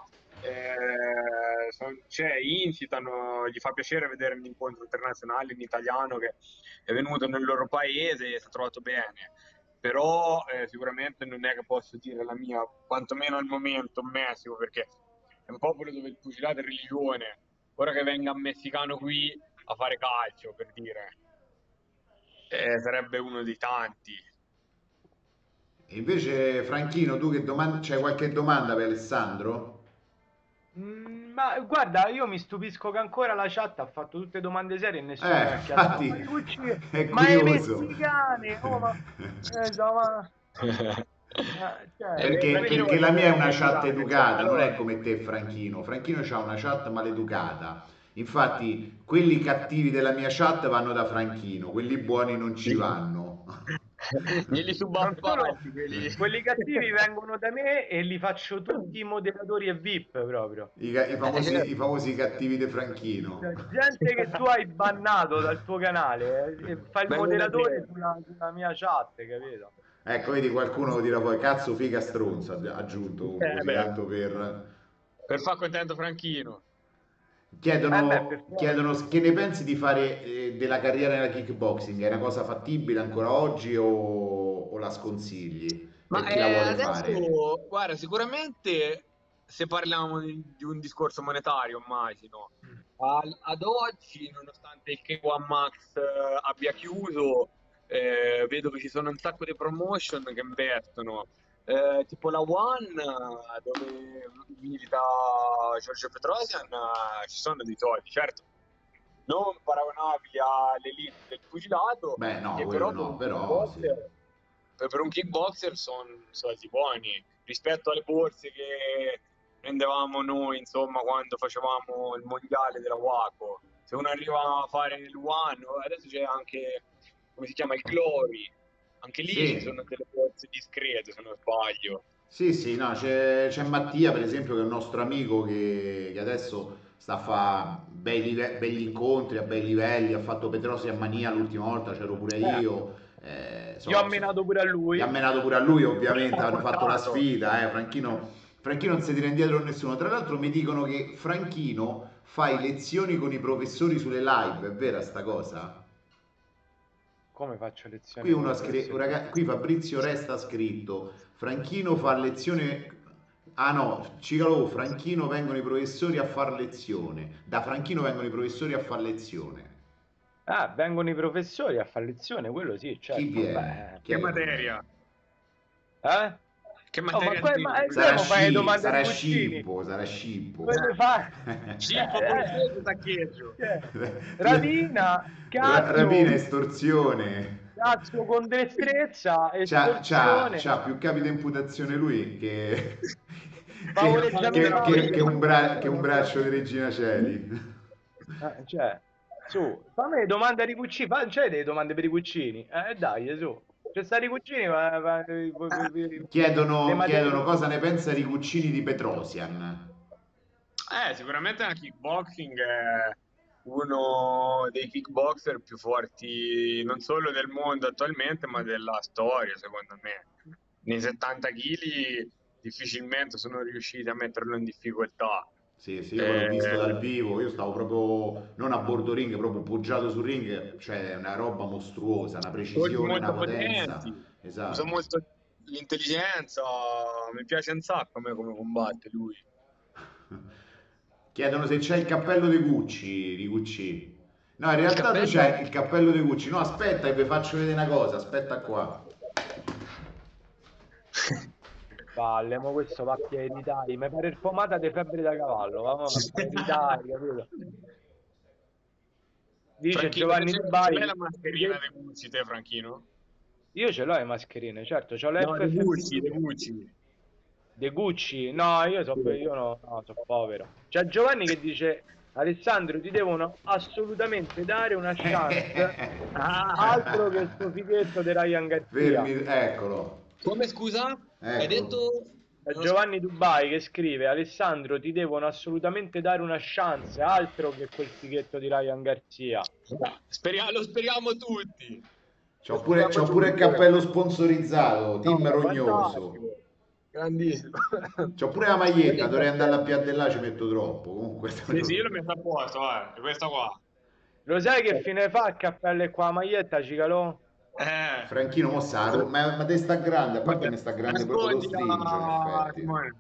cioè, incitano, gli fa piacere vedere un incontro internazionale in italiano che è venuto nel loro paese e si è trovato bene. Però sicuramente non è che posso dire la mia, quantomeno al momento, in Messico, perché è un popolo dove il pugilato è religione. Ora che venga un messicano qui a fare calcio, per dire, sarebbe uno dei tanti. E invece, Franchino, tu che domanda, c'hai qualche domanda per Alessandro? Ma guarda, io mi stupisco che ancora la chat ha fatto tutte domande serie e nessuno mi ha chiesto, Infatti ma i è ma i curioso. messicani, oh, ma, insomma, Perché la mia è una chat educata, non è come te, Franchino. Franchino c'ha una chat maleducata. Infatti, quelli cattivi della mia chat vanno da Franchino, quelli buoni non ci vanno. Glieli Non solo subappalti quelli. quelli cattivi vengono da me e li faccio tutti i moderatori e VIP proprio. I famosi cattivi di Franchino. Cioè, gente che tu hai bannato dal tuo canale e fa il Vengono da moderatore te. sulla mia chat, capito? Ecco, vedi, qualcuno dirà poi, cazzo, figa stronza, ha aggiunto uno così, Beh, tanto per... per far contento Franchino. Beh, per forza. Chiedono che ne pensi di fare della carriera nella kickboxing, è una cosa fattibile ancora oggi o la sconsigli Ma per chi la vuole fare? adesso, guarda, sicuramente se parliamo di un discorso monetario, immagino, ad oggi, nonostante il K1 Max abbia chiuso, vedo che ci sono un sacco di promotion che investono. Tipo la One, dove milita Giorgio Petrosian, ci sono dei soldi, certo, non paragonabili all'elite del pugilato, Beh, no, che quello però no, però sì. per un kickboxer sono soldi buoni rispetto alle borse che prendevamo noi, insomma, quando facevamo il mondiale della Waco. Se uno arriva a fare il One, adesso c'è anche, come si chiama, il Glory, anche lì ci Sì, sono delle borse discrete, se non sbaglio. sì, sì, no, c'è Mattia per esempio che è un nostro amico che adesso sta a fare begli incontri a bei livelli, ha fatto Petrosi a Mania l'ultima volta, c'ero pure Eh, io, io ho menato pure a gli ha lui. menato pure a lui ovviamente, Ho hanno fatto la portato. sfida, Franchino non si tira indietro con nessuno, tra l'altro mi dicono che Franchino fa lezioni con i professori sulle live, è vera sta cosa? Come faccio Qui, lezioni con i professori? qui Fabrizio Resta ha scritto Franchino fa lezione. Ah no, Cicalo, Franchino vengono i professori a far lezione. Da Franchino vengono i professori a far lezione. Ah, vengono i professori a fare lezione, quello sì, Chi certo. viene? Beh, Chi Che è che viene? materia? eh? Che Oh, materia insegni? te mo fai le domande ai Guccini. Sarà Scippo. Come le fai? Cippo, borseggio, saccheggio. Cioè, rapina, Rapina, cazzo, estorsione. cazzo con destrezza, estorsione, C'ha più capi di imputazione lui favoreggiamento che un braccio di Regina Celi. cioè, su, fammi le domande ai Guccini, c'è delle domande per i Guccini? Dai, su. C'è sta i Guccini, le Chiedono materie. cosa ne pensa Ricuccini di Petrosian. Sicuramente la kickboxing è uno dei kickboxer più forti non solo del mondo attualmente, ma della storia, secondo me. Nei 70 kg difficilmente sono riusciti a metterlo in difficoltà. Sì, sì, io poi l'ho visto dal Eh, vivo, io stavo proprio non a bordo ring, proprio poggiato sul ring, cioè una roba mostruosa, una colpi precisione, una molto potenza. potenti, usa Esatto. molto l'intelligenza, mi piace un sacco a me come combatte lui. Chiedono se c'è il cappello dei Gucci, di Gucci. No, in Il realtà non cappello? c'è il cappello dei Gucci. No, aspetta, che vi faccio vedere una cosa, aspetta qua. Palle, ma questo va a piedi dai, mi pare il pomata di febbre da cavallo, ma a piedi dai, capito? Dice Franchino, Giovanni ce l'hai Dubai, la mascherina dei Gucci, te, Franchino? io ce l'ho le mascherine, certo, c'ho No, dei Gucci, l'FFP2. dei Gucci. De Gucci? No, io no, sono povero. C'è Giovanni che dice: Alessandro, ti devono assolutamente dare una chance. Ah, Altro che sto fighetto di Ryan Garzia. Fermi, eccolo, come scusa? Hai eccolo. detto? C'è Non lo so. Giovanni Dubai che scrive: Alessandro, ti devono assolutamente dare una chance. Altro che quel fighetto di Ryan Garzia. Lo speriamo tutti. Lo C'ho speriamo pure il tutti. cappello sponsorizzato, No, Team Rognoso. fantastico. Grandissimo. C'ho pure la maglietta, dovrei andare a piaddellare, ci metto troppo. Comunque, Sì, sì, io l'ho messo a posto, questa qua. Lo sai che fine fa il cappello e qua la maglietta, Cicalò? Eh, Franchino Mossaro, ma te sta grande, a parte mi sta grande proprio lo stringe, in nascondila, effetti. Simone.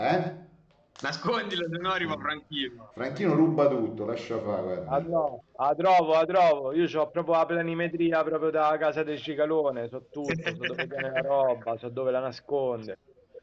Eh? Nascondila, se no arriva Franchino. Franchino ruba tutto, lascia fare, Ah, guarda. no, la trovo. Io ho proprio la planimetria proprio da casa del Cicalone, so tutto, so dove tiene la roba, so dove la nasconde.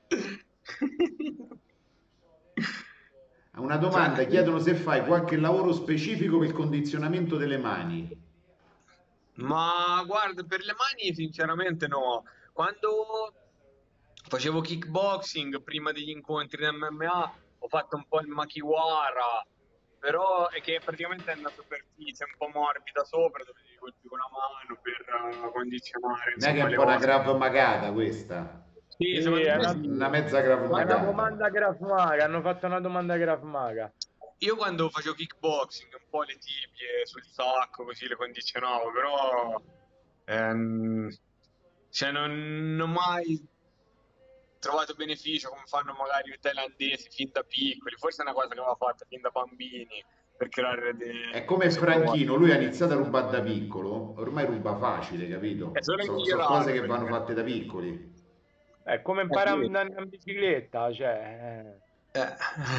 Una domanda, chiedono se fai qualche lavoro specifico per il condizionamento delle mani. Ma guarda, per le mani sinceramente no. Quando facevo kickboxing prima degli incontri di MMA, ho fatto un po' il makiwara, però è che praticamente è una superficie un po' morbida sopra dove devi colpire con la mano per condizionare Non è che è insomma un le po' una ossa. Krav Magata questa? Sì, Sì, secondo è me una, Una sì. mezza Krav è una Magata. domanda Graf Maga, hanno fatto una domanda Graf Maga. Io quando facevo kickboxing un po' le tibie sul sacco così le condizionavo, però ehm, cioè non ho mai trovato beneficio come fanno magari i thailandesi fin da piccoli, forse è una cosa che aveva fatto fin da bambini per creare È come il cose forti. Franchino, lui ha iniziato a rubare da piccolo, ormai ruba facile, È capito? solo So cose migliorato che vanno perché... fatte da piccoli. È come imparare a sì. andare in bicicletta, cioè. Eh.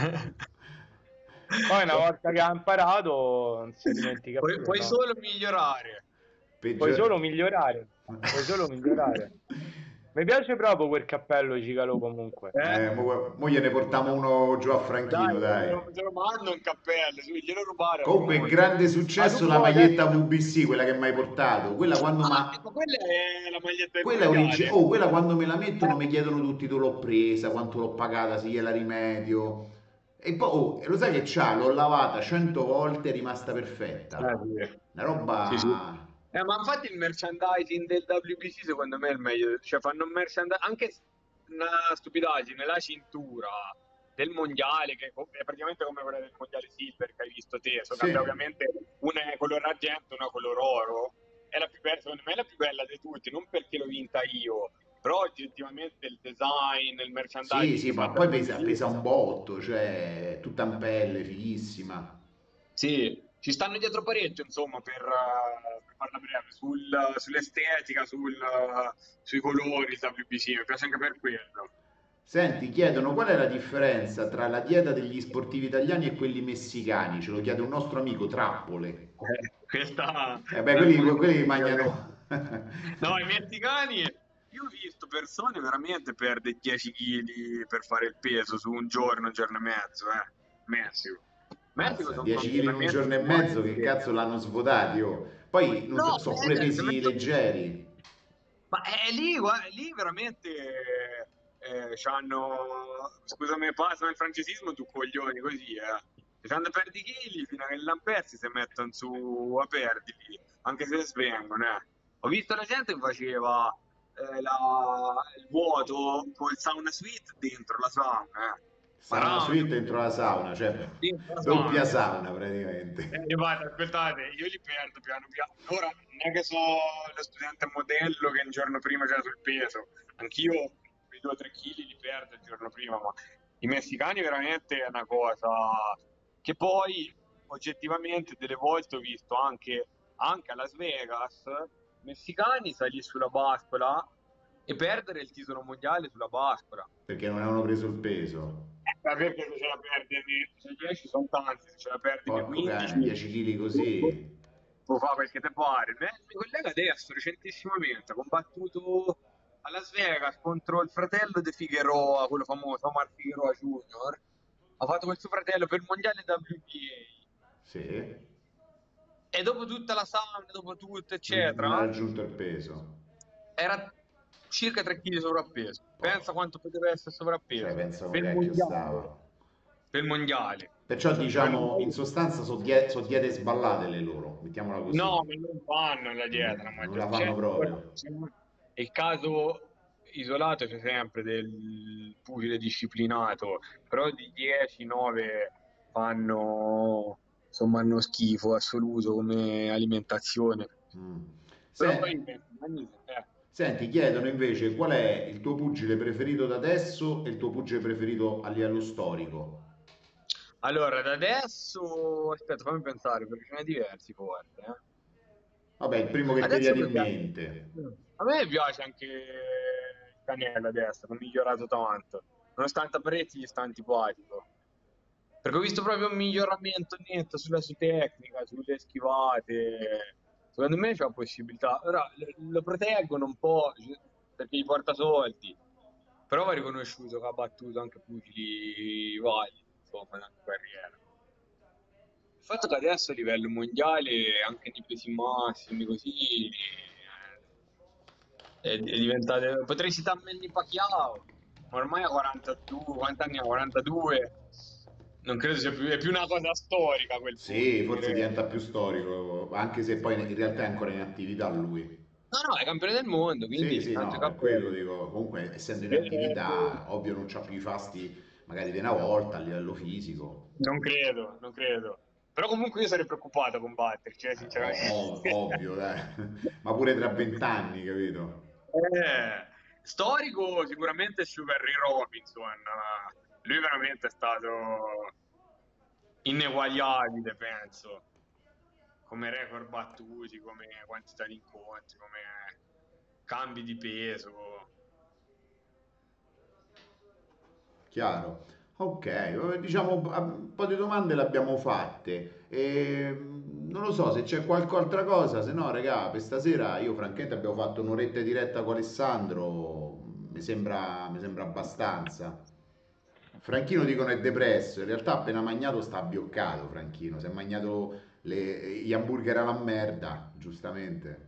Poi una volta che ha imparato non si dimentica più, Puoi no? solo migliorare. Puoi Peggio... solo migliorare, puoi solo migliorare. Mi piace proprio quel cappello Cicalo comunque. Mo gliene portiamo uno giù a Franchino, Dai, dai. te lo mando un cappello, su, glielo rubare al Comunque, monte. grande Ma tu successo la mo maglietta adesso, VBC, quella che mi hai portato. Quella quando Ah, ma... ma quella è la maglietta del Quella è mondiale. Oh, quella quando me la mettono mi chiedono tutti dove l'ho presa, quanto l'ho pagata, se gliela rimedio. E poi, oh, lo sai che c'ha? L'ho lavata 100 volte, è rimasta perfetta. Sì. Una Sì, sì. roba... Ma infatti il merchandising del WBC secondo me è il meglio, cioè fanno un merchandising, anche una stupidaggine, la cintura del mondiale, che è praticamente come quella del mondiale Silver che hai visto te, so Sì, cambia ovviamente, una è color argento, una color oro, è la più bella, secondo me è la più bella di tutti, non perché l'ho vinta io, però oggettivamente il design, il sì, merchandising sì, che ma fa poi WBC. pesa un botto, cioè tutta in pelle, fighissima. Sì, ci stanno dietro parecchio, insomma, per farla breve, sull'estetica, sui colori, il WBC, mi piace anche per quello. Senti, chiedono qual è la differenza tra la dieta degli sportivi italiani e quelli messicani. Ce lo chiede un nostro amico Trappole. Questa E beh, è un po' quelli difficile. mangiano... No, i messicani, io ho visto persone veramente perdere 10 kg per fare il peso su un giorno e mezzo, eh. Messico. Messico Mazza, sono 10 kg in un veramente giorno e mezzo, che forti. cazzo l'hanno svuotati, oh. Poi non No, so, so pure se pesi metto... leggeri. Ma è lì, guarda, lì veramente c'hanno, scusami, passano il francesismo, tu coglioni così, quando perdi chili, fino a che l'hanno persi, si mettono su a perdili, anche se svengono, eh. Ho visto la gente che faceva il vuoto con il sauna suite dentro la sauna, eh. Sauna Marano, suite dentro la sauna, cioè dentro la doppia sauna. sauna praticamente. Guarda, aspettate, io li perdo piano piano. Ora, non è che so lo studente modello che il giorno prima c'era sul peso. Anch'io quei 2 o 3 kg li perdo il giorno prima, ma i messicani veramente è una cosa che poi oggettivamente delle volte ho visto anche a Las Vegas, messicani salire sulla bascola e perdere il titolo mondiale sulla bascola. Perché non avevano preso il peso. Ma perché se ce la perdi, se 10 sono tanti, se ce la perdi di Porco cane, 15, 10 kg così. può fare perché te pare. Il mio collega adesso, recentissimamente, ha combattuto a Las Vegas contro il fratello di Figueroa, quello famoso, Omar Figueroa Junior. Ha fatto quel suo fratello per il mondiale WBA. Sì, E dopo tutta la sauna, dopo tutto, non ha eccetera, raggiunto il peso. era circa 3 kg sovrappeso. Pensa Porco. quanto poteva essere Cioè, sovrappeso. pensa come Per il cacchio mondiale. stava. Per il mondiale. Perciò Poi diciamo, in noi... sostanza, so diete sballate le loro, mettiamola No, così. ma non fanno la dieta, la Non la maggior... fanno ora, proprio. il caso isolato c'è sempre del pugile disciplinato, però di 10, 9 fanno, insomma, hanno schifo assoluto come alimentazione. Mm. Però poi Senti, chiedono invece qual è il tuo pugile preferito da adesso e il tuo pugile preferito a livello storico. allora, da adesso, aspetta, fammi pensare, perché ce n'è diversi forse, eh. Vabbè, il primo che ti Adesso viene mi in piace. mente. A me piace anche il Canella adesso, ha migliorato tanto. Nonostante a Barretti gli sta antipatico. Perché ho visto proprio un miglioramento netto sulla sua tecnica, sulle schivate. Secondo me c'è la possibilità. Ora lo proteggono un po' perché gli porta soldi. Però va riconosciuto che ha battuto anche pugili validi, insomma, nella sua carriera. Il fatto che adesso a livello mondiale, anche nei pesi massimi, così, è diventato... Potrei citare Manny Pacquiao. ormai ha 42, quanti anni ha? 42, non credo sia più, è più una cosa storica a quel punto, Sì, forse direi. diventa più storico, anche se poi in realtà è ancora in attività lui. No, no, è campione del mondo, Sì, quindi sì, tanto no, per quello cappello. dico, comunque essendo in Eh, attività, ovvio non c'ha più i fasti magari di una volta a livello fisico. Non credo, non credo. Però comunque io sarei preoccupato a combattere, cioè, sinceramente. Ovvio, dai, ma pure tra 20 anni, capito? Storico sicuramente Sugar Ray Robinson. Lui veramente è stato ineguagliabile, penso, come record battuti, come quantità di incontri, come cambi di peso. Chiaro. Ok, diciamo un po' di domande le abbiamo fatte. Non lo so se c'è qualche altra cosa, se no, regà, per stasera io francamente abbiamo fatto un'oretta di diretta con Alessandro, mi sembra abbastanza. Franchino dicono è depresso, in realtà appena mangiato sta abbioccato Franchino, si è mangiato gli hamburger alla merda, giustamente.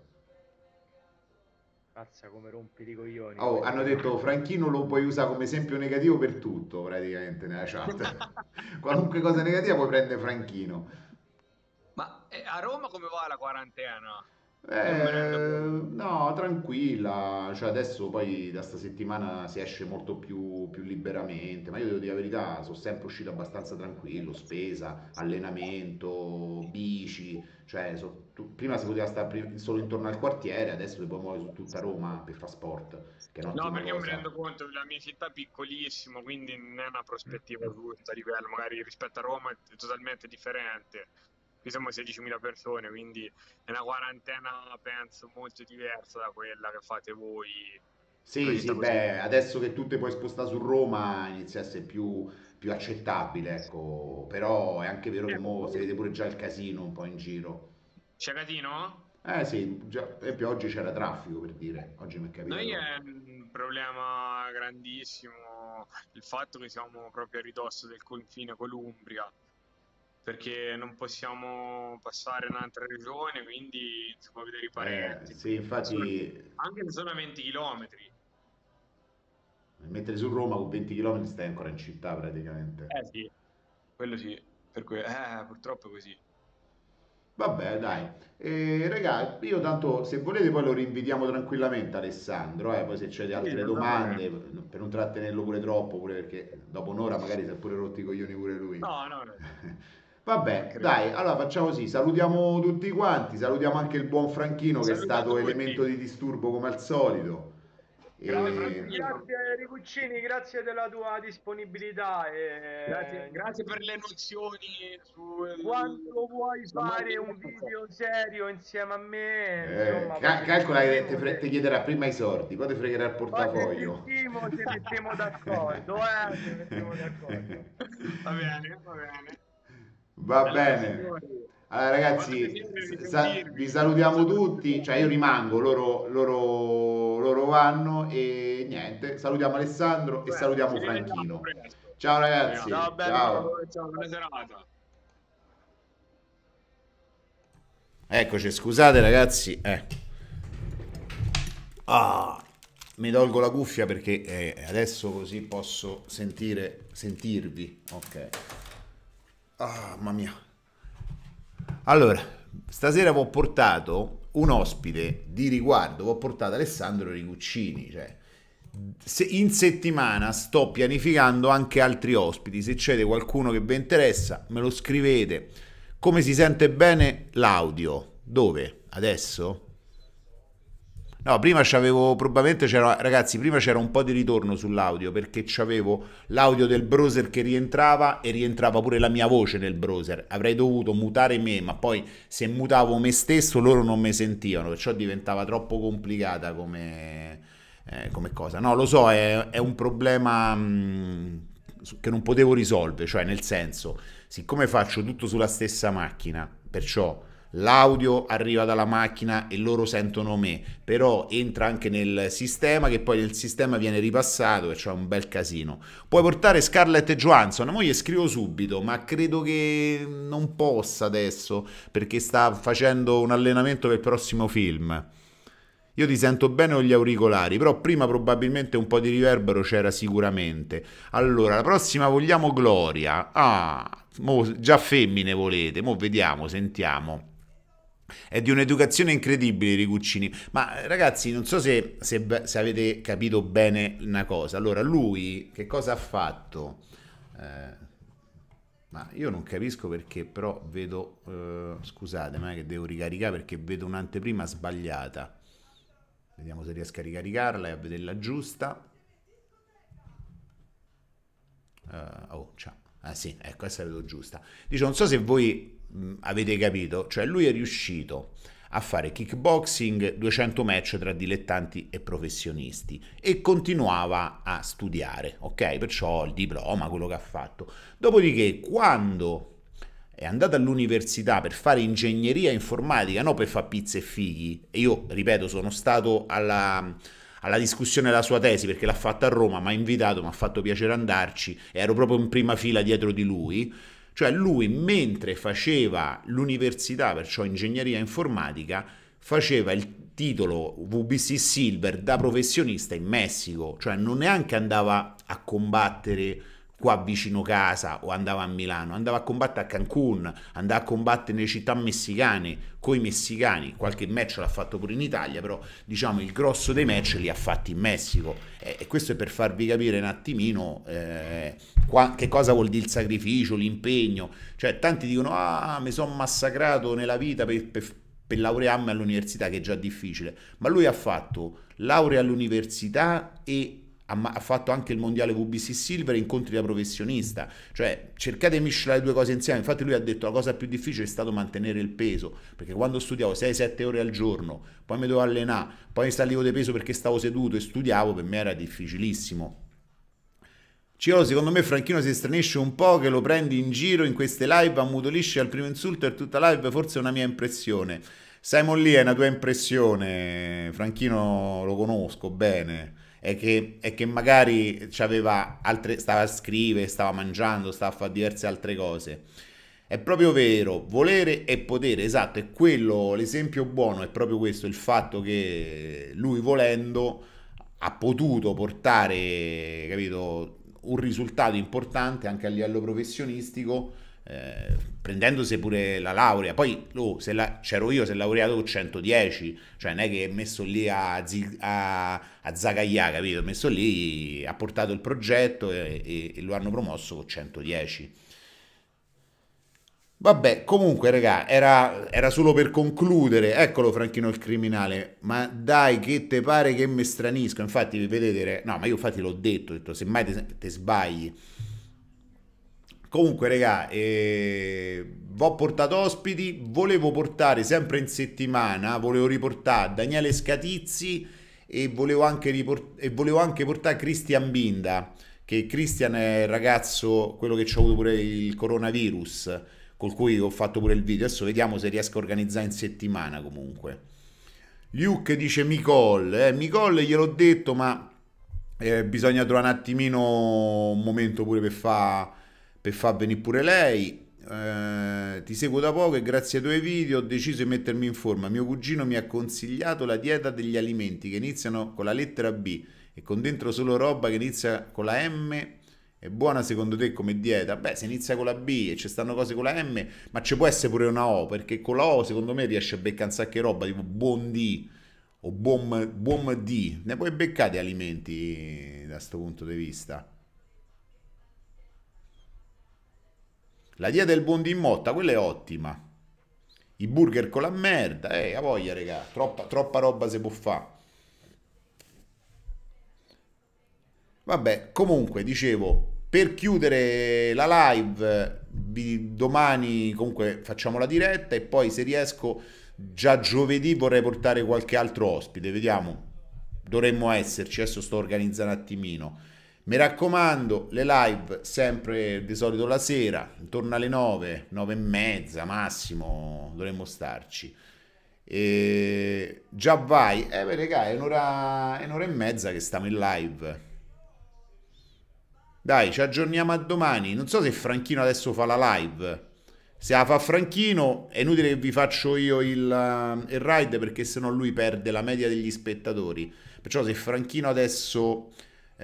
Mazza come rompi i coglioni Oh, hanno questi. detto Franchino lo puoi usare come esempio negativo per tutto, praticamente, nella chat. Qualunque cosa negativa puoi prendere Franchino. Ma a Roma come va la quarantena? Io non me ne rendo conto. No, tranquilla, cioè adesso poi da sta settimana si esce molto più liberamente, ma io devo dire la verità, sono sempre uscito abbastanza tranquillo, spesa, allenamento, bici, cioè prima si poteva stare solo intorno al quartiere, adesso ti puoi muovere su tutta Roma per fare sport, che è No, un'ottima perché io mi cosa. rendo conto che la mia città è piccolissima, quindi non è una prospettiva giusta a livello, magari rispetto a Roma è totalmente differente. Qui siamo 16.000 persone, quindi è una quarantena, penso, molto diversa da quella che fate voi in una Sì, sì, città così. beh, adesso che tu ti puoi spostare su Roma inizia a essere più accettabile, ecco, però è anche vero che mo si vede pure già il casino un po' in giro. C'è Catino? Eh sì, già, per esempio oggi c'era traffico per dire, oggi mi è Noi capitato. è un problema grandissimo il fatto che siamo proprio a ridosso del confine con l'Umbria, perché non possiamo passare in altre regioni, quindi si può vedere i parenti. Sì, infatti, Anche se sono a 20 km. mentre su Roma con 20 km stai ancora in città praticamente. Eh sì, quello sì, purtroppo è così. Vabbè, dai. Raga, io tanto se volete poi lo rinvitiamo tranquillamente Alessandro, poi se c'è Sì, altre non va bene. domande, per non trattenerlo pure troppo, pure perché dopo un'ora magari si è pure rotti i coglioni pure lui. No, no, no, ci Vabbè, mancherebbe. dai, allora facciamo così, salutiamo tutti quanti, salutiamo anche il buon Franchino che è Saluto a stato elemento tutti. di disturbo come al solito. Ciao E Franchino. Grazie Ricuccini, grazie della tua disponibilità Grazie, e grazie per le nozioni quando vuoi sulla fare un matematica. video serio insieme a me, insomma, poi ci calcola che sentimo, ti chiederà prima i soldi, poi ti fregherà il poi portafoglio. ci mettiamo d'accordo, ci mettiamo d'accordo. Va bene, va bene. Va Allora, bene. signori, Allora mi ha fatto ragazzi, piacere vi risentirvi. Un salutiamo saluto a tutti, cioè io tutti. rimango, loro vanno e niente, salutiamo Alessandro e Bene, ci salutiamo rivediamo Franchino. presto. Ciao Speriamo. Ciao ragazzi, belli. ciao. Ciao, ciao, buona serata. Eccoci, scusate ragazzi. Ah, mi tolgo la cuffia perché adesso così posso sentirvi. Ok. Ah, mamma mia. Allora, stasera vi ho portato un ospite di riguardo, vi ho portato Alessandro Ricuccini, cioè in settimana sto pianificando anche altri ospiti, se c'è qualcuno che vi interessa me lo scrivete. Come si sente bene l'audio? Dove? Adesso? No, prima c'avevo, probabilmente c'era, ragazzi, prima c'era un po' di ritorno sull'audio perché c'avevo l'audio del browser che rientrava e rientrava pure la mia voce nel browser. Avrei dovuto mutare me, ma poi se mutavo me stesso loro non mi sentivano, perciò diventava troppo complicata come cosa. No, lo so, è un problema che non potevo risolvere, cioè nel senso, siccome faccio tutto sulla stessa macchina, perciò l'audio arriva dalla macchina e loro sentono me, però entra anche nel sistema che poi nel sistema viene ripassato e c'è un bel casino. Puoi portare Scarlett Johansson, mo gli scrivo subito, ma credo che non possa adesso perché sta facendo un allenamento per il prossimo film. Io ti sento bene con gli auricolari, però prima probabilmente un po' di riverbero c'era sicuramente. Allora, la prossima vogliamo Gloria. Ah, già femmine volete, mo vediamo, sentiamo. È di un'educazione incredibile, Ricuccini. Ma ragazzi, non so se avete capito bene una cosa. Allora, lui che cosa ha fatto? Ma io non capisco perché, però vedo... scusate, ma è che devo ricaricare perché vedo un'anteprima sbagliata. Vediamo se riesco a ricaricarla e a vederla giusta. Oh, ciao. Ah sì, ecco, questa la vedo giusta. Dice, non so se voi avete capito, cioè lui è riuscito a fare kickboxing 200 match tra dilettanti e professionisti e continuava a studiare, ok? Perciò il diploma, quello che ha fatto. Dopodiché, quando è andato all'università per fare ingegneria informatica, non per fare pizze e fighi, e io, ripeto, sono stato alla discussione della sua tesi perché l'ha fatta a Roma, mi ha invitato, mi ha fatto piacere andarci, ero proprio in prima fila dietro di lui. Cioè lui, mentre faceva l'università, perciò ingegneria informatica, faceva il titolo VBC Silver da professionista in Messico, cioè non neanche andava a combattere qua vicino casa o andava a Milano, andava a combattere a Cancun, andava a combattere nelle città messicane coi messicani, qualche match l'ha fatto pure in Italia, però diciamo il grosso dei match li ha fatti in Messico, e questo è per farvi capire un attimino che cosa vuol dire il sacrificio, l'impegno. Cioè tanti dicono mi sono massacrato nella vita per laurearmi all'università, che è già difficile, ma lui ha fatto laurea all'università e ha fatto anche il mondiale VBC Silver e incontri da professionista. Cioè cercate di miscelare le due cose insieme. Infatti lui ha detto la cosa più difficile è stato mantenere il peso, perché quando studiavo 6-7 ore al giorno, poi mi dovevo allenare, poi salivo di peso perché stavo seduto e studiavo, per me era difficilissimo. Ciro, secondo me Franchino si estranisce un po', che lo prendi in giro in queste live, ammutolisce al primo insulto e tutta live, forse è una mia impressione. Simon Lee, è una tua impressione, Franchino lo conosco bene. È che magari stava a scrivere, stava mangiando, stava a fare diverse altre cose. È proprio vero, volere e potere, esatto, è quello, l'esempio buono è proprio questo, il fatto che lui volendo ha potuto portare, capito, un risultato importante anche a livello professionistico, prendendosi pure la laurea. Poi c'ero io, si è laureato con 110, cioè non è che è messo lì a zagaia, capito? È messo lì, ha portato il progetto e lo hanno promosso con 110. Vabbè, comunque, regà, era solo per concludere. Eccolo Franchino il criminale. Ma dai, che te pare che mi stranisco? Infatti, vedete, no, ma io infatti l'ho detto, semmai te sbagli. Comunque, regà, v'ho portato ospiti, volevo portare sempre in settimana, volevo riportare Daniele Scatizzi e volevo anche portare Christian Binda, che Christian è il ragazzo, quello che ci ha avuto pure il coronavirus, col cui ho fatto pure il video. Adesso vediamo se riesco a organizzare in settimana comunque. Luke dice Micol, gliel'ho detto, ma bisogna trovare un attimino un momento pure per far venire pure lei. Ti seguo da poco e grazie ai tuoi video ho deciso di mettermi in forma. Mio cugino mi ha consigliato la dieta degli alimenti che iniziano con la lettera B e con dentro solo roba che inizia con la M. È buona secondo te come dieta? Beh, se inizia con la B e ci stanno cose con la M, ma ci può essere pure una O, perché con la O secondo me riesce a beccare un sacco di roba, tipo buon D o buon D. Ne puoi beccare di alimenti da questo punto di vista. La dieta del buon D in motta, quella è ottima. I burger con la merda, a voglia, regà, troppa roba si può fare. Vabbè, comunque, dicevo, per chiudere la live, domani comunque facciamo la diretta e poi se riesco già giovedì vorrei portare qualche altro ospite, vediamo, dovremmo esserci, adesso sto organizzando un attimino. Mi raccomando, le live sempre di solito la sera, intorno alle 9, 9 e mezza massimo, dovremmo starci. E già vai, raga, è un'ora e mezza che stiamo in live. Dai, ci aggiorniamo a domani. Non so se Franchino adesso fa la live. Se la fa Franchino è inutile che vi faccio io il ride, perché sennò lui perde la media degli spettatori. Perciò se Franchino adesso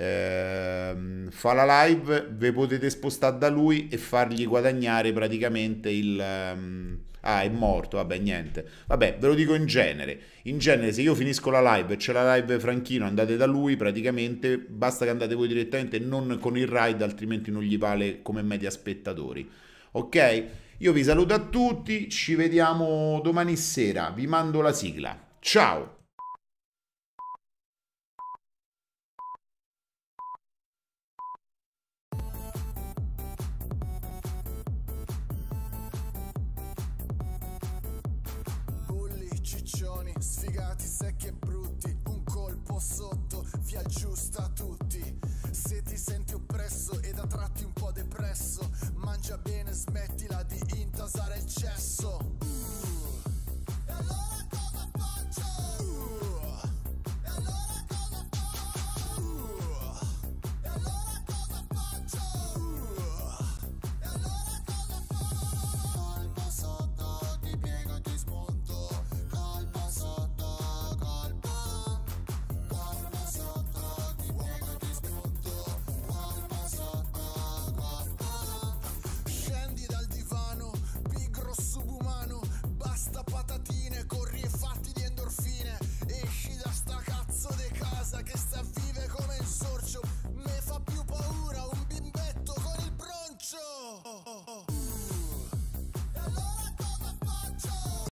fa la live, ve potete spostare da lui e fargli guadagnare praticamente ah, è morto, vabbè, niente. Vabbè, ve lo dico in genere. In genere, se io finisco la live e c'è la live Franchino, andate da lui, praticamente basta che andate voi direttamente, non con il ride, altrimenti non gli vale come media spettatori. Ok? Io vi saluto a tutti, ci vediamo domani sera, vi mando la sigla. Ciao! Ciccioni, sfigati, secchi e brutti, un colpo sotto vi aggiusta tutti. Se ti senti oppresso ed a tratti un po' depresso, mangia bene, smettila di intasare il cesso.